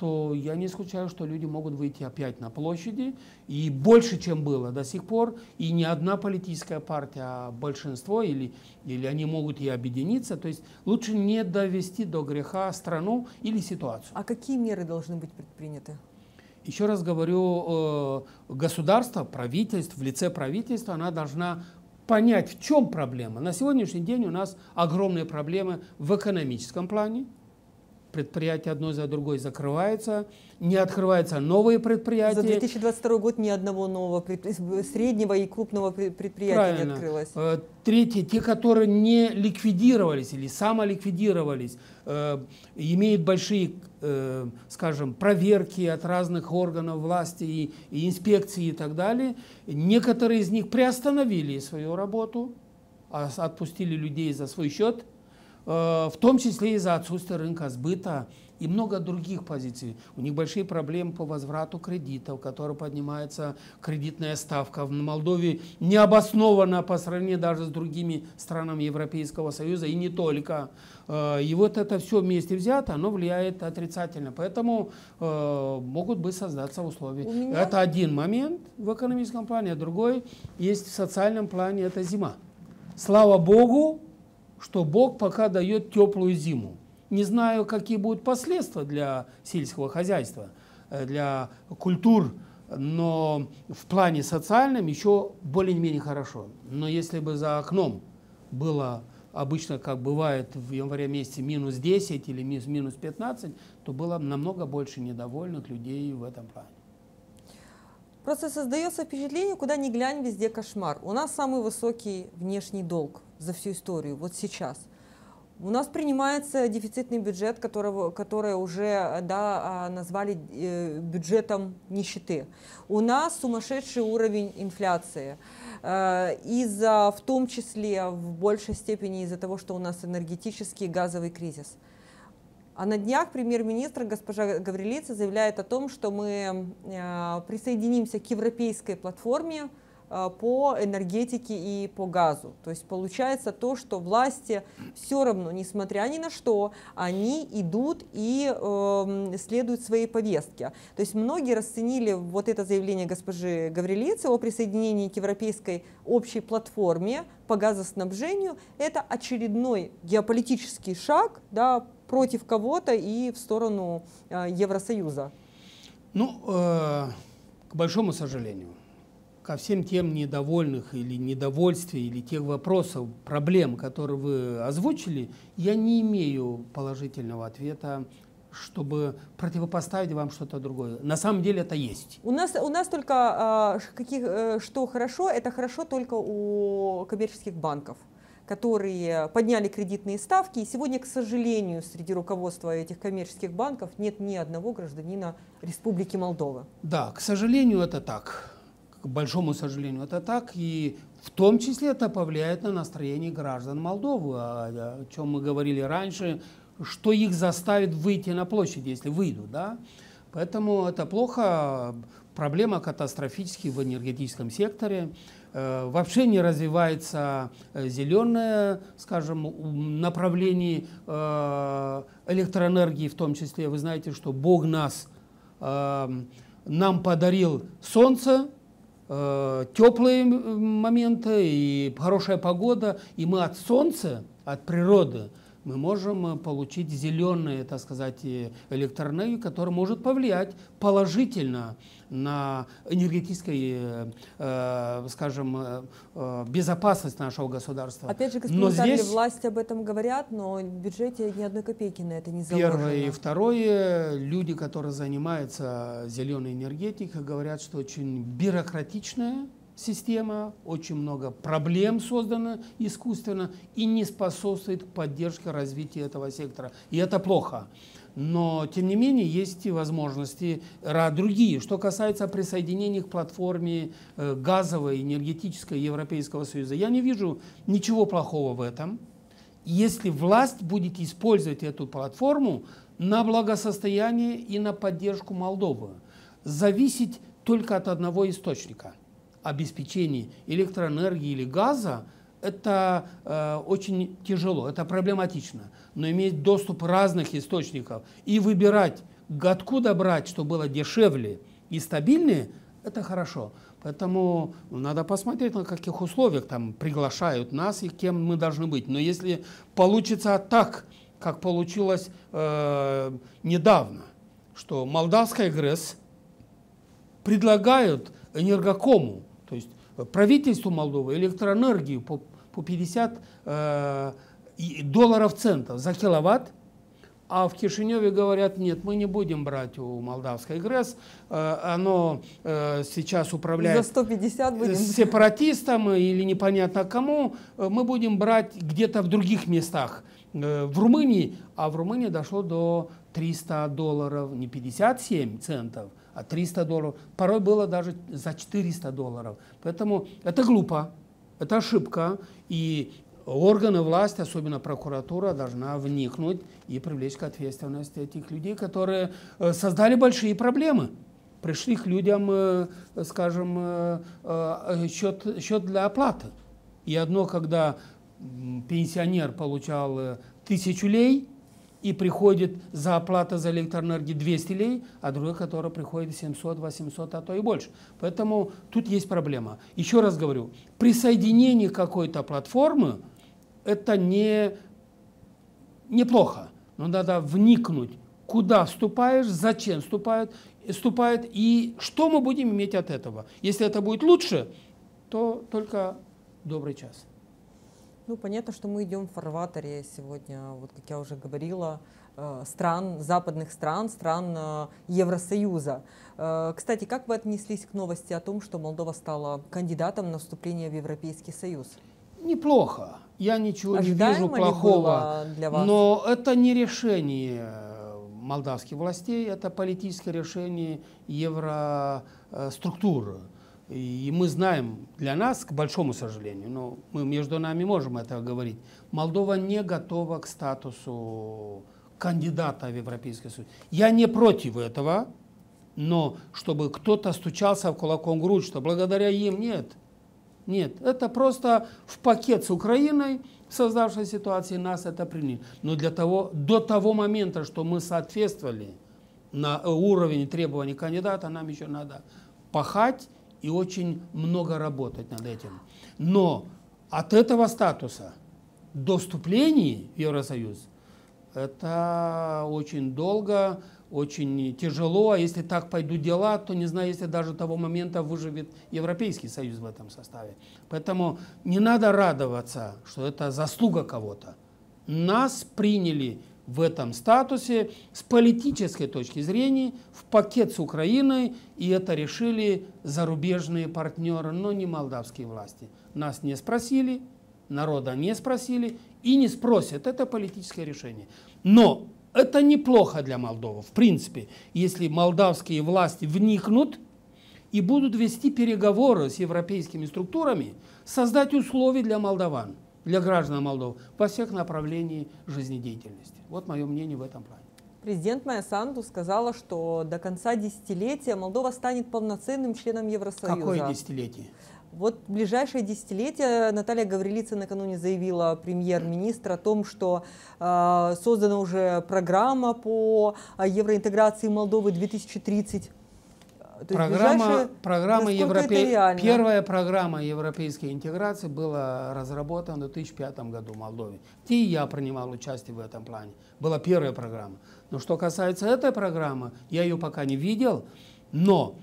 то я не исключаю, что люди могут выйти опять на площади, и больше, чем было до сих пор, и не одна политическая партия, а большинство, или, или они могут и объединиться. То есть лучше не довести до греха страну или ситуацию. А какие меры должны быть предприняты? Еще раз говорю, государство, правительство, в лице правительства, она должна понять, в чем проблема. На сегодняшний день у нас огромные проблемы в экономическом плане. Предприятия одно за другой закрываются, не открываются новые предприятия. За две тысячи двадцать второй год ни одного нового среднего и крупного предприятия Правильно. не открылось. Третье, те, которые не ликвидировались или самоликвидировались, э, имеют большие, э, скажем, проверки от разных органов власти и, и инспекции и так далее. Некоторые из них приостановили свою работу, отпустили людей за свой счет, в том числе из-за отсутствия рынка сбыта и много других позиций. У них большие проблемы по возврату кредитов, которые поднимается кредитная ставка. В Молдове необоснованно по сравнению даже с другими странами Европейского Союза, и не только. И вот это все вместе взято, оно влияет отрицательно. Поэтому э, могут быть создаться условия. Меня... Это один момент в экономическом плане, а другой есть в социальном плане, это зима. Слава Богу, что Бог пока дает теплую зиму. Не знаю, какие будут последствия для сельского хозяйства, для культур, но в плане социальном еще более-менее хорошо. Но если бы за окном было обычно, как бывает в январе месяце, минус десять или минус пятнадцать, то было намного больше недовольных людей в этом плане. Просто создается впечатление, куда ни глянь, везде кошмар. У нас самый высокий внешний долг за всю историю, вот сейчас. У нас принимается дефицитный бюджет, которого, который уже да, назвали бюджетом нищеты. У нас сумасшедший уровень инфляции. Из-за, в том числе, в большей степени из-за того, что у нас энергетический газовый кризис. А на днях премьер-министр госпожа Гаврилица заявляет о том, что мы присоединимся к европейской платформе по энергетике и по газу. То есть получается то, что власти все равно, несмотря ни на что, они идут и э, следуют своей повестке. То есть многие расценили вот это заявление госпожи Гаврилицы о присоединении к европейской общей платформе по газоснабжению. Это очередной геополитический шаг, да, против кого-то и в сторону э, Евросоюза. Ну, э, к большому сожалению, ко всем тем недовольных или недовольствий, или тех вопросов, проблем, которые вы озвучили, я не имею положительного ответа, чтобы противопоставить вам что-то другое. На самом деле это есть. У нас, у нас только, э, каких, э, что хорошо, это хорошо только у коммерческих банков, которые подняли кредитные ставки. И сегодня, к сожалению, среди руководства этих коммерческих банков нет ни одного гражданина Республики Молдова. Да, к сожалению, это так. К большому сожалению, это так. И в том числе это повлияет на настроение граждан Молдовы, о чем мы говорили раньше, что их заставит выйти на площадь, если выйдут. Да? Поэтому это плохо. Проблема катастрофическая в энергетическом секторе. Вообще не развивается зеленое, скажем, направление электроэнергии в том числе. Вы знаете, что Бог нас, нам подарил солнце, теплые моменты и хорошая погода, и мы от солнца, от природы, мы можем получить зеленую, так сказать, электроэнергию, которая может повлиять положительно на энергетическую, э, скажем, э, безопасность нашего государства. Опять же, господин Тарли, власти об этом говорят, но в бюджете ни одной копейки на это не заложено. Первое. И второе, люди, которые занимаются зеленой энергетикой, говорят, что очень бюрократичная система, очень много проблем создано искусственно и не способствует поддержке развития этого сектора. И это плохо. Но, тем не менее, есть и возможности другие. Что касается присоединения к платформе газовой, энергетической Европейского Союза, я не вижу ничего плохого в этом. Если власть будет использовать эту платформу на благосостояние и на поддержку Молдовы, зависеть только от одного источника. Обеспечение электроэнергии или газа, это э, очень тяжело, это проблематично. Но иметь доступ разных источников и выбирать, откуда брать, чтобы было дешевле и стабильнее, это хорошо. Поэтому надо посмотреть, на каких условиях там приглашают нас и кем мы должны быть. Но если получится так, как получилось э, недавно, что Молдавская ГРЭС предлагают Энергокому, то есть правительству Молдовы, электроэнергию по, по пятьдесят э, долларов центов за киловатт, а в Кишиневе говорят, нет, мы не будем брать у Молдавской ГРЭС, э, оно э, сейчас управляет за сто пятьдесят будем. Сепаратистом или непонятно кому, мы будем брать где-то в других местах. В Румынии, а в Румынии дошло до триста долларов, не пятьдесят семь центов, а триста долларов. Порой было даже за четыреста долларов. Поэтому это глупо, это ошибка. И органы власти, особенно прокуратура, должна вникнуть и привлечь к ответственности этих людей, которые создали большие проблемы. Пришли к людям, скажем, счет, счет для оплаты. И одно, когда пенсионер получал тысячу лей и приходит за оплату за электроэнергию двести лей, а другой, который приходит семьсот, восемьсот, а то и больше. Поэтому тут есть проблема. Еще раз говорю, присоединение какой-то платформы это не, неплохо, но надо вникнуть, куда вступаешь, зачем вступает, вступает и что мы будем иметь от этого. Если это будет лучше, то только добрый час. Ну, понятно, что мы идем в фарватере сегодня, вот как я уже говорила, стран, западных стран, стран Евросоюза. Кстати, как вы отнеслись к новости о том, что Молдова стала кандидатом на вступление в Европейский Союз? Неплохо. Я ничего Ожидаемо не вижу плохого. Для вас? Но это не решение молдавских властей, это политическое решение евроструктуры. И мы знаем, для нас, к большому сожалению, но мы между нами можем это говорить, Молдова не готова к статусу кандидата в Европейский Союз. Я не против этого, но чтобы кто-то стучался в кулаком в грудь, что благодаря им, нет. Нет, это просто в пакет с Украиной, в создавшей ситуации, нас это приняли. Но для того, до того момента, что мы соответствовали на уровень требований кандидата, нам еще надо пахать и очень много работать над этим. Но от этого статуса до вступления в Евросоюз это очень долго, очень тяжело. А если так пойдут дела, то не знаю, если даже того момента выживет Европейский Союз в этом составе. Поэтому не надо радоваться, что это заслуга кого-то. Нас приняли в этом статусе с политической точки зрения в пакет с Украиной, и это решили зарубежные партнеры, но не молдавские власти. Нас не спросили, народа не спросили и не спросят. Это политическое решение. Но это неплохо для Молдовы, в принципе, если молдавские власти вникнут и будут вести переговоры с европейскими структурами, создать условия для молдаван, для граждан Молдовы во всех направлениях жизнедеятельности. Вот мое мнение в этом плане. Президент Майя Санду сказала, что до конца десятилетия Молдова станет полноценным членом Евросоюза. Какое десятилетие? Вот в ближайшее десятилетие Наталья Гаврилица накануне заявила, премьер-министр, о том, что э, создана уже программа по евроинтеграции Молдовы две тысячи тридцать. То программа, программа Европе... Первая программа европейской интеграции была разработана в две тысячи пятом году в Молдове. И я принимал участие в этом плане. Была первая программа. Но что касается этой программы, я ее пока не видел, но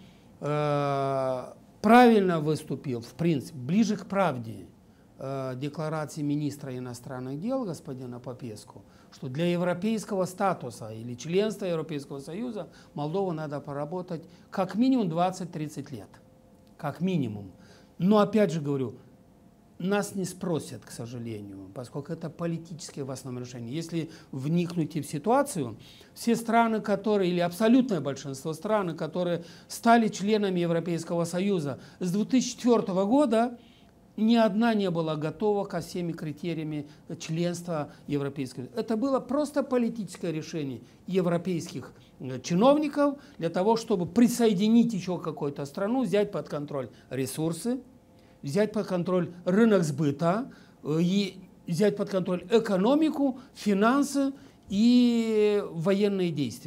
э, правильно выступил, в принципе, ближе к правде э, декларации министра иностранных дел господина Попеску, что для европейского статуса или членства Европейского Союза Молдову надо поработать как минимум двадцать-тридцать лет. Как минимум. Но опять же говорю, нас не спросят, к сожалению, поскольку это политическое в основном решение. Если вникнуть в ситуацию, все страны, которые, или абсолютное большинство стран, которые стали членами Европейского Союза с две тысячи четвёртого года, ни одна не была готова ко всеми критериями членства Европейского Союза. Это было просто политическое решение европейских чиновников для того, чтобы присоединить еще какую-то страну, взять под контроль ресурсы, взять под контроль рынок сбыта, и взять под контроль экономику, финансы и военные действия.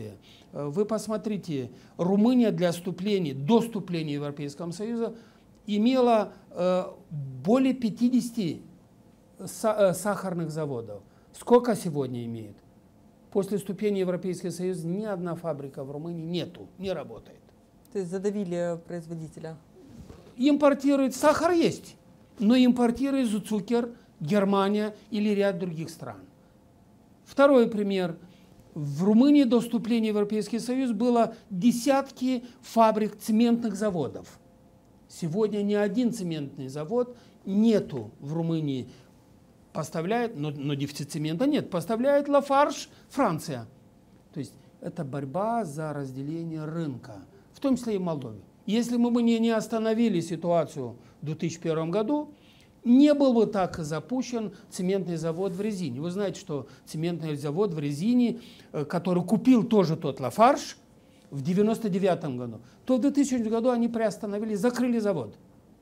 Вы посмотрите, Румыния для вступления, до вступления в Европейский Союз имела э, более пятидесяти са э, сахарных заводов. Сколько сегодня имеет? После вступления в Европейский Союз ни одна фабрика в Румынии нету, не работает. То есть задавили производителя? Импортирует, сахар есть, но импортирует цукер Германия или ряд других стран. Второй пример. В Румынии до вступления в Европейский Союз было десятки фабрик цементных заводов. Сегодня ни один цементный завод нету в Румынии. Поставляет, но, но дефицит цемента нет, поставляет Лафарж, Франция. То есть это борьба за разделение рынка, в том числе и в Молдове. Если мы бы не, не остановили ситуацию в две тысячи первом году, не был бы так запущен цементный завод в Резине. Вы знаете, что цементный завод в Резине, который купил тоже тот Лафарж в девяносто девятом году, то в двухтысячном году они приостановили, закрыли завод.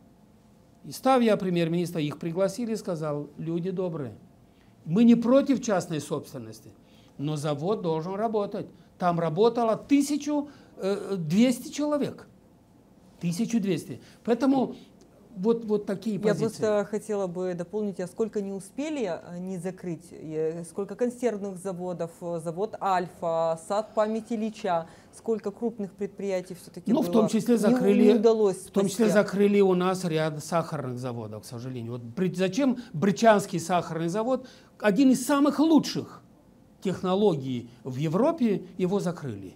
И став я премьер-министра, их пригласили и сказал: люди добрые, мы не против частной собственности, но завод должен работать. Там работало тысяча двести человек. тысяча двести. Поэтому вот, вот такие позиции. Я просто хотела бы дополнить, а сколько не успели не закрыть, сколько консервных заводов, завод Альфа, сад памяти Ильича, сколько крупных предприятий все-таки ну, было. в том числе закрыли, не, не удалось в том числе закрыли у нас ряд сахарных заводов, к сожалению. Вот зачем Бричанский сахарный завод, один из самых лучших технологий в Европе, его закрыли.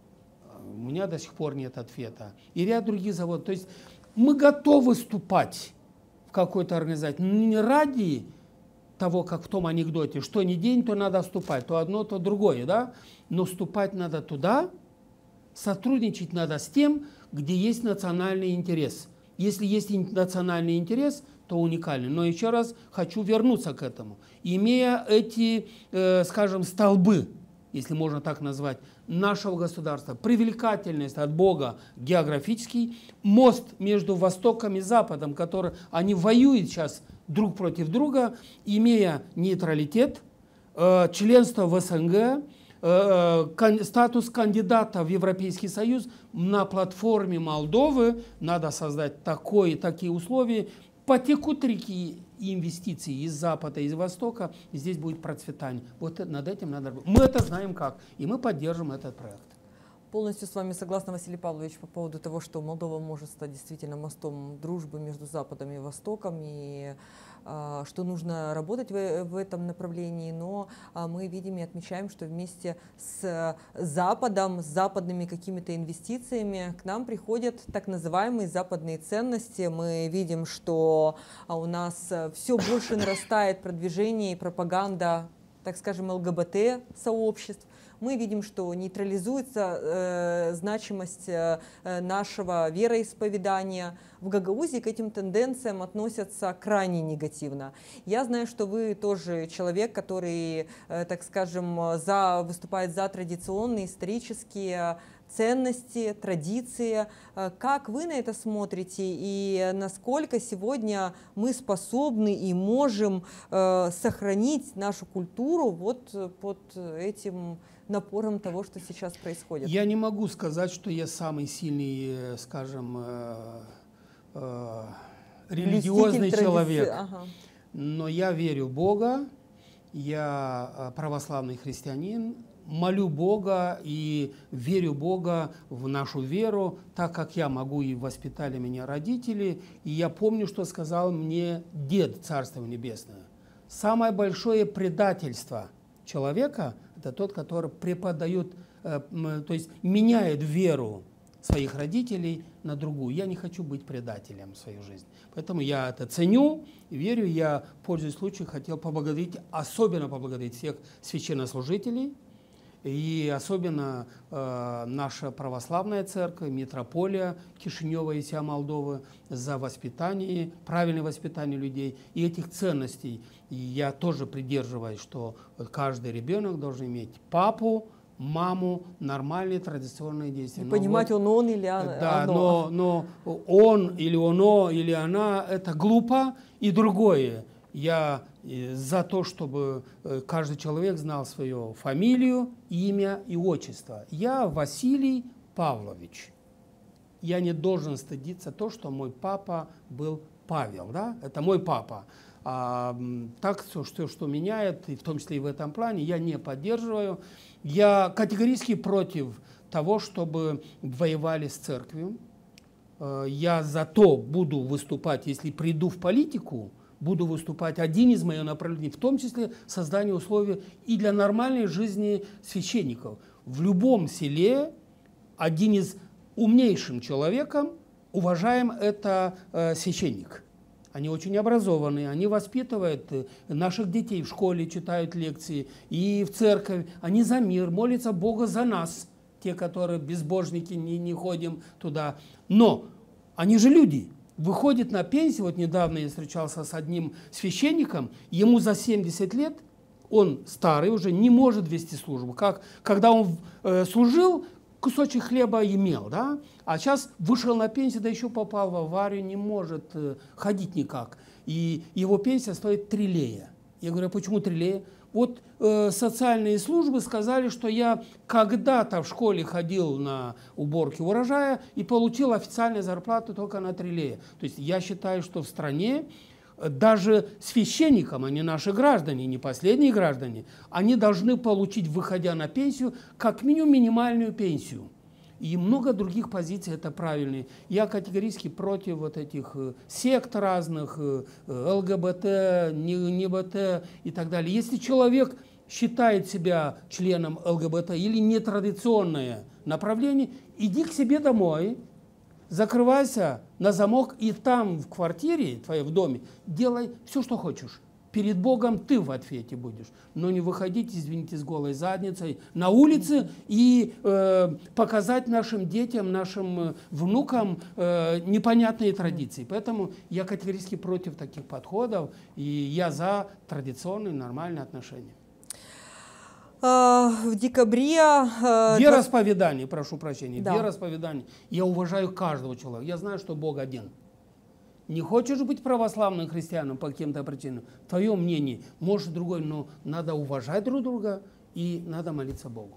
У меня до сих пор нет ответа. И ряд других заводов. То есть мы готовы вступать в какую-то организацию не ради того, как в том анекдоте, что ни день, то надо вступать, то одно, то другое, да? Но вступать надо туда, сотрудничать надо с тем, где есть национальный интерес. Если есть национальный интерес, то уникальный. Но еще раз хочу вернуться к этому. Имея эти, э, скажем, столбы, если можно так назвать, нашего государства, привлекательность от Бога географический, мост между Востоком и Западом, который они воюют сейчас друг против друга, имея нейтралитет, э, членство в СНГ, э, кан, статус кандидата в Европейский Союз, на платформе Молдовы надо создать такое, такие условия. Потекут реки инвестиций из Запада, из Востока, и здесь будет процветание. Вот над этим надо работать. Мы это знаем как, и мы поддержим этот проект. Полностью с вами согласна, Василий Павлович, по поводу того, что Молдова может стать действительно мостом дружбы между Западом и Востоком, и а, что нужно работать в, в этом направлении. Но а, мы видим и отмечаем, что вместе с Западом, с западными какими-то инвестициями к нам приходят так называемые западные ценности. Мы видим, что а, у нас все больше нарастает продвижение и пропаганда, так скажем, ЛГБТ-сообществ. Мы видим, что нейтрализуется э, значимость э, нашего вероисповедания. В Гагаузии к этим тенденциям относятся крайне негативно. Я знаю, что вы тоже человек, который, э, так скажем, за, выступает за традиционные исторические ценности, традиции. Как вы на это смотрите и насколько сегодня мы способны и можем э, сохранить нашу культуру вот под этим напором того, что сейчас происходит? Я не могу сказать, что я самый сильный, скажем, э, э, религиозный человек, ага. Но я верю в Бога, я православный христианин, молю Бога и верю Бога в нашу веру, так как я могу, и воспитали меня родители. И я помню, что сказал мне дед, Царство Небесное. Самое большое предательство человека – это тот, который преподает, э, то есть меняет веру своих родителей на другую. Я не хочу быть предателем в свою жизнь. Поэтому я это ценю, верю. Я, пользуясь случаем, хотел поблагодарить, особенно поблагодарить всех священнослужителей, и особенно э, наша православная церковь, митрополия Кишинева и вся Молдовы за воспитание, правильное воспитание людей и этих ценностей. И я тоже придерживаюсь, что каждый ребенок должен иметь папу, маму, нормальные традиционные действия. И понимать, вот, он он или она. Да, но, но он или оно или она – это глупо. И другое. Я за то, чтобы каждый человек знал свою фамилию, имя и отчество. Я Василий Павлович. Я не должен стыдиться то, что мой папа был Павел. Да? Это мой папа. А, так, что, что меняет, и в том числе и в этом плане, я не поддерживаю. Я категорически против того, чтобы воевали с церковью. Я за то буду выступать, если приду в политику, буду выступать один из моих направлений, в том числе создание условий и для нормальной жизни священников. В любом селе один из умнейшим человеком, уважаем, это э, священник. Они очень образованные, они воспитывают наших детей в школе, читают лекции и в церковь. Они за мир, молятся Бога за нас, те, которые безбожники, не, не ходим туда. Но они же люди. Выходит на пенсию, вот недавно я встречался с одним священником, ему за семьдесят лет, он старый уже, не может вести службу. Как, когда он э, служил, кусочек хлеба имел, да? А сейчас вышел на пенсию, да еще попал в аварию, не может э, ходить никак. И его пенсия стоит три лея. Я говорю, а почему три лея? Вот э, социальные службы сказали, что я когда-то в школе ходил на уборки урожая и получил официальную зарплату только на три лея. То есть я считаю, что в стране даже священникам, они наши граждане, не последние граждане, они должны получить, выходя на пенсию, как минимум минимальную пенсию. И много других позиций это правильные. Я категорически против вот этих сект разных, ЛГБТ, НБТ и так далее. Если человек считает себя членом ЛГБТ или нетрадиционное направление, иди к себе домой, закрывайся на замок и там в квартире твоей, в доме, делай все, что хочешь. Перед Богом ты в ответе будешь. Но не выходить, извините, с голой задницей на улице и э, показать нашим детям, нашим внукам э, непонятные традиции. Поэтому я категорически против таких подходов, и я за традиционные нормальные отношения. В декабре... Вероисповедание, прошу прощения, да. Вероисповедание. Я уважаю каждого человека. Я знаю, что Бог один. Не хочешь быть православным христианом по каким-то причинам, твое мнение, может другой, но надо уважать друг друга и надо молиться Богу.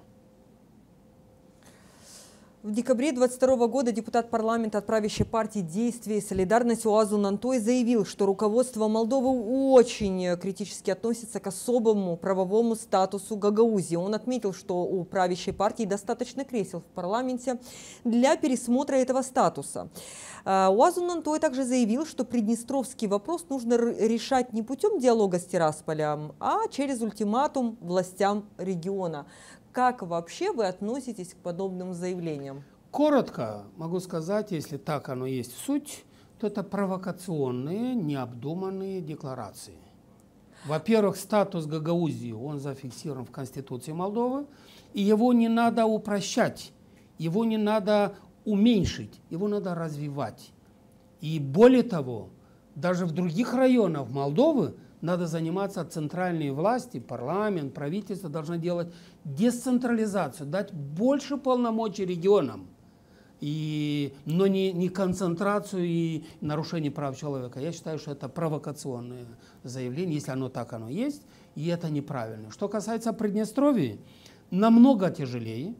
В декабре две тысячи двадцать второго года депутат парламента от правящей партии «Действие и солидарность» Уазу Нантой заявил, что руководство Молдовы очень критически относится к особому правовому статусу Гагаузии. Он отметил, что у правящей партии достаточно кресел в парламенте для пересмотра этого статуса. Уазу Нантой также заявил, что приднестровский вопрос нужно решать не путем диалога с Тирасполем, а через ультиматум властям региона. Как вообще вы относитесь к подобным заявлениям? Коротко могу сказать, если так оно есть в суть, то это провокационные, необдуманные декларации. Во-первых, статус Гагаузии, он зафиксирован в Конституции Молдовы, и его не надо упрощать, его не надо уменьшить, его надо развивать. И более того, даже в других районах Молдовы надо заниматься центральные власти, парламент, правительство должны делать децентрализацию, дать больше полномочий регионам, и, но не, не концентрацию и нарушение прав человека. Я считаю, что это провокационное заявление, если оно так оно есть, и это неправильно. Что касается Приднестровья, намного тяжелее.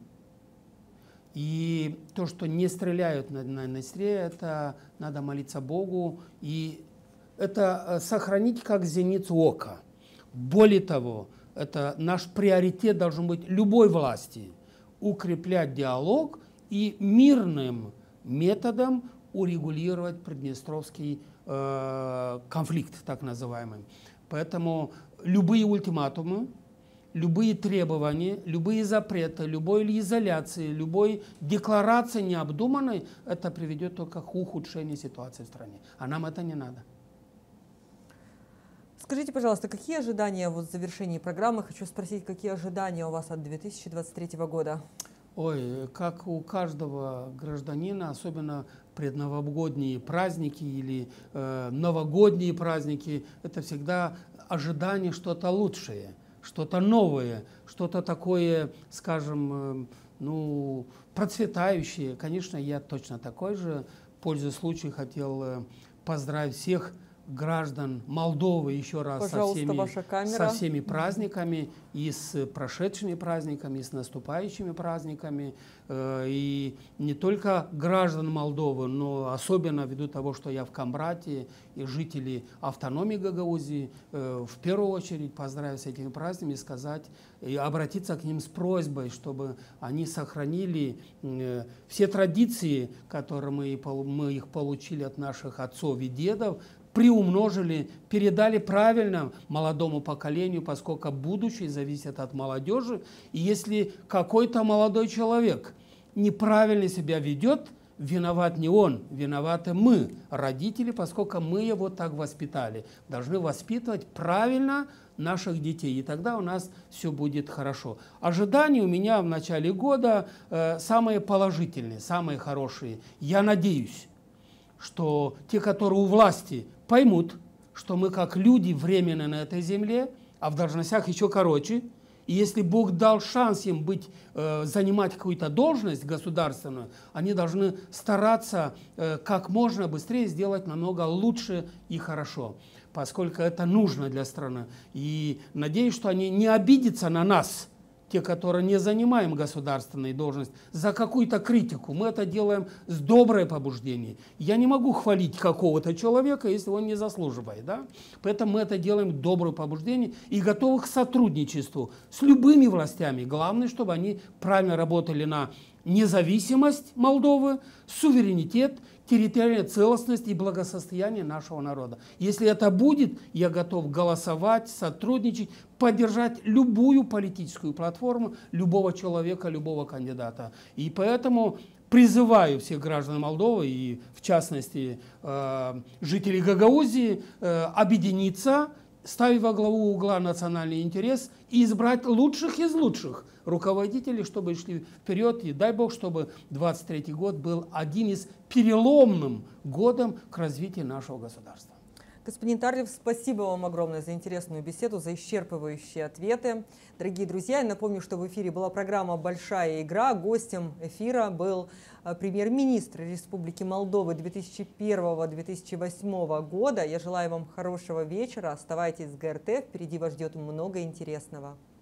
И то, что не стреляют на, на Днестре, это надо молиться Богу и это сохранить как зеницу ока. Более того, это наш приоритет должен быть любой власти укреплять диалог и мирным методом урегулировать приднестровский э, конфликт, так называемый. Поэтому любые ультиматумы, любые требования, любые запреты, любой изоляции, любой декларации необдуманной, это приведет только к ухудшению ситуации в стране. А нам это не надо. Скажите, пожалуйста, какие ожидания вот в завершении программы? Хочу спросить, какие ожидания у вас от две тысячи двадцать третьего года? Ой, как у каждого гражданина, особенно предновогодние праздники или э, новогодние праздники, это всегда ожидание что-то лучшее, что-то новое, что-то такое, скажем, э, ну, процветающее. Конечно, я точно такой же. Пользуясь случаем, хотел э, поздравить всех граждан Молдовы еще раз со всеми, ваша камера. со всеми праздниками, и с прошедшими праздниками, и с наступающими праздниками. И не только граждан Молдовы, но особенно ввиду того, что я в Камбрате, и жители автономии Гагаузии, в первую очередь поздравить с этими праздниками и сказать, и обратиться к ним с просьбой, чтобы они сохранили все традиции, которые мы, мы их получили от наших отцов и дедов, приумножили, передали правильно молодому поколению, поскольку будущее зависит от молодежи. И если какой-то молодой человек неправильно себя ведет, виноват не он, виноваты мы, родители, поскольку мы его так воспитали. Должны воспитывать правильно наших детей, и тогда у нас все будет хорошо. Ожидания у меня в начале года э, самые положительные, самые хорошие. Я надеюсь, что те, которые у власти, поймут, что мы как люди временно на этой земле, а в должностях еще короче. И если Бог дал шанс им быть, э, занимать какую-то должность государственную, они должны стараться э, как можно быстрее сделать намного лучше и хорошо, поскольку это нужно для страны. И надеюсь, что они не обидятся на нас, те, которые не занимаем государственную должность, за какую-то критику. Мы это делаем с доброй побуждением. Я не могу хвалить какого-то человека, если он не заслуживает. Да? Поэтому мы это делаем доброе побуждение и готовы к сотрудничеству с любыми властями. Главное, чтобы они правильно работали на независимость Молдовы, суверенитет, территориальная целостность и благосостояние нашего народа. Если это будет, я готов голосовать, сотрудничать, поддержать любую политическую платформу, любого человека, любого кандидата. И поэтому призываю всех граждан Молдовы, и в частности э, жителей Гагаузии, э, объединиться, ставить во главу угла национальный интерес и избрать лучших из лучших руководителей, чтобы шли вперед. И дай Бог, чтобы двадцать третий год был один из переломным годом к развитию нашего государства. Господин Тарлев, спасибо вам огромное за интересную беседу, за исчерпывающие ответы. Дорогие друзья, я напомню, что в эфире была программа «Большая игра». Гостем эфира был премьер-министр Республики Молдовы две тысячи первого — две тысячи восьмого года. Я желаю вам хорошего вечера. Оставайтесь с ГРТ. Впереди вас ждет много интересного.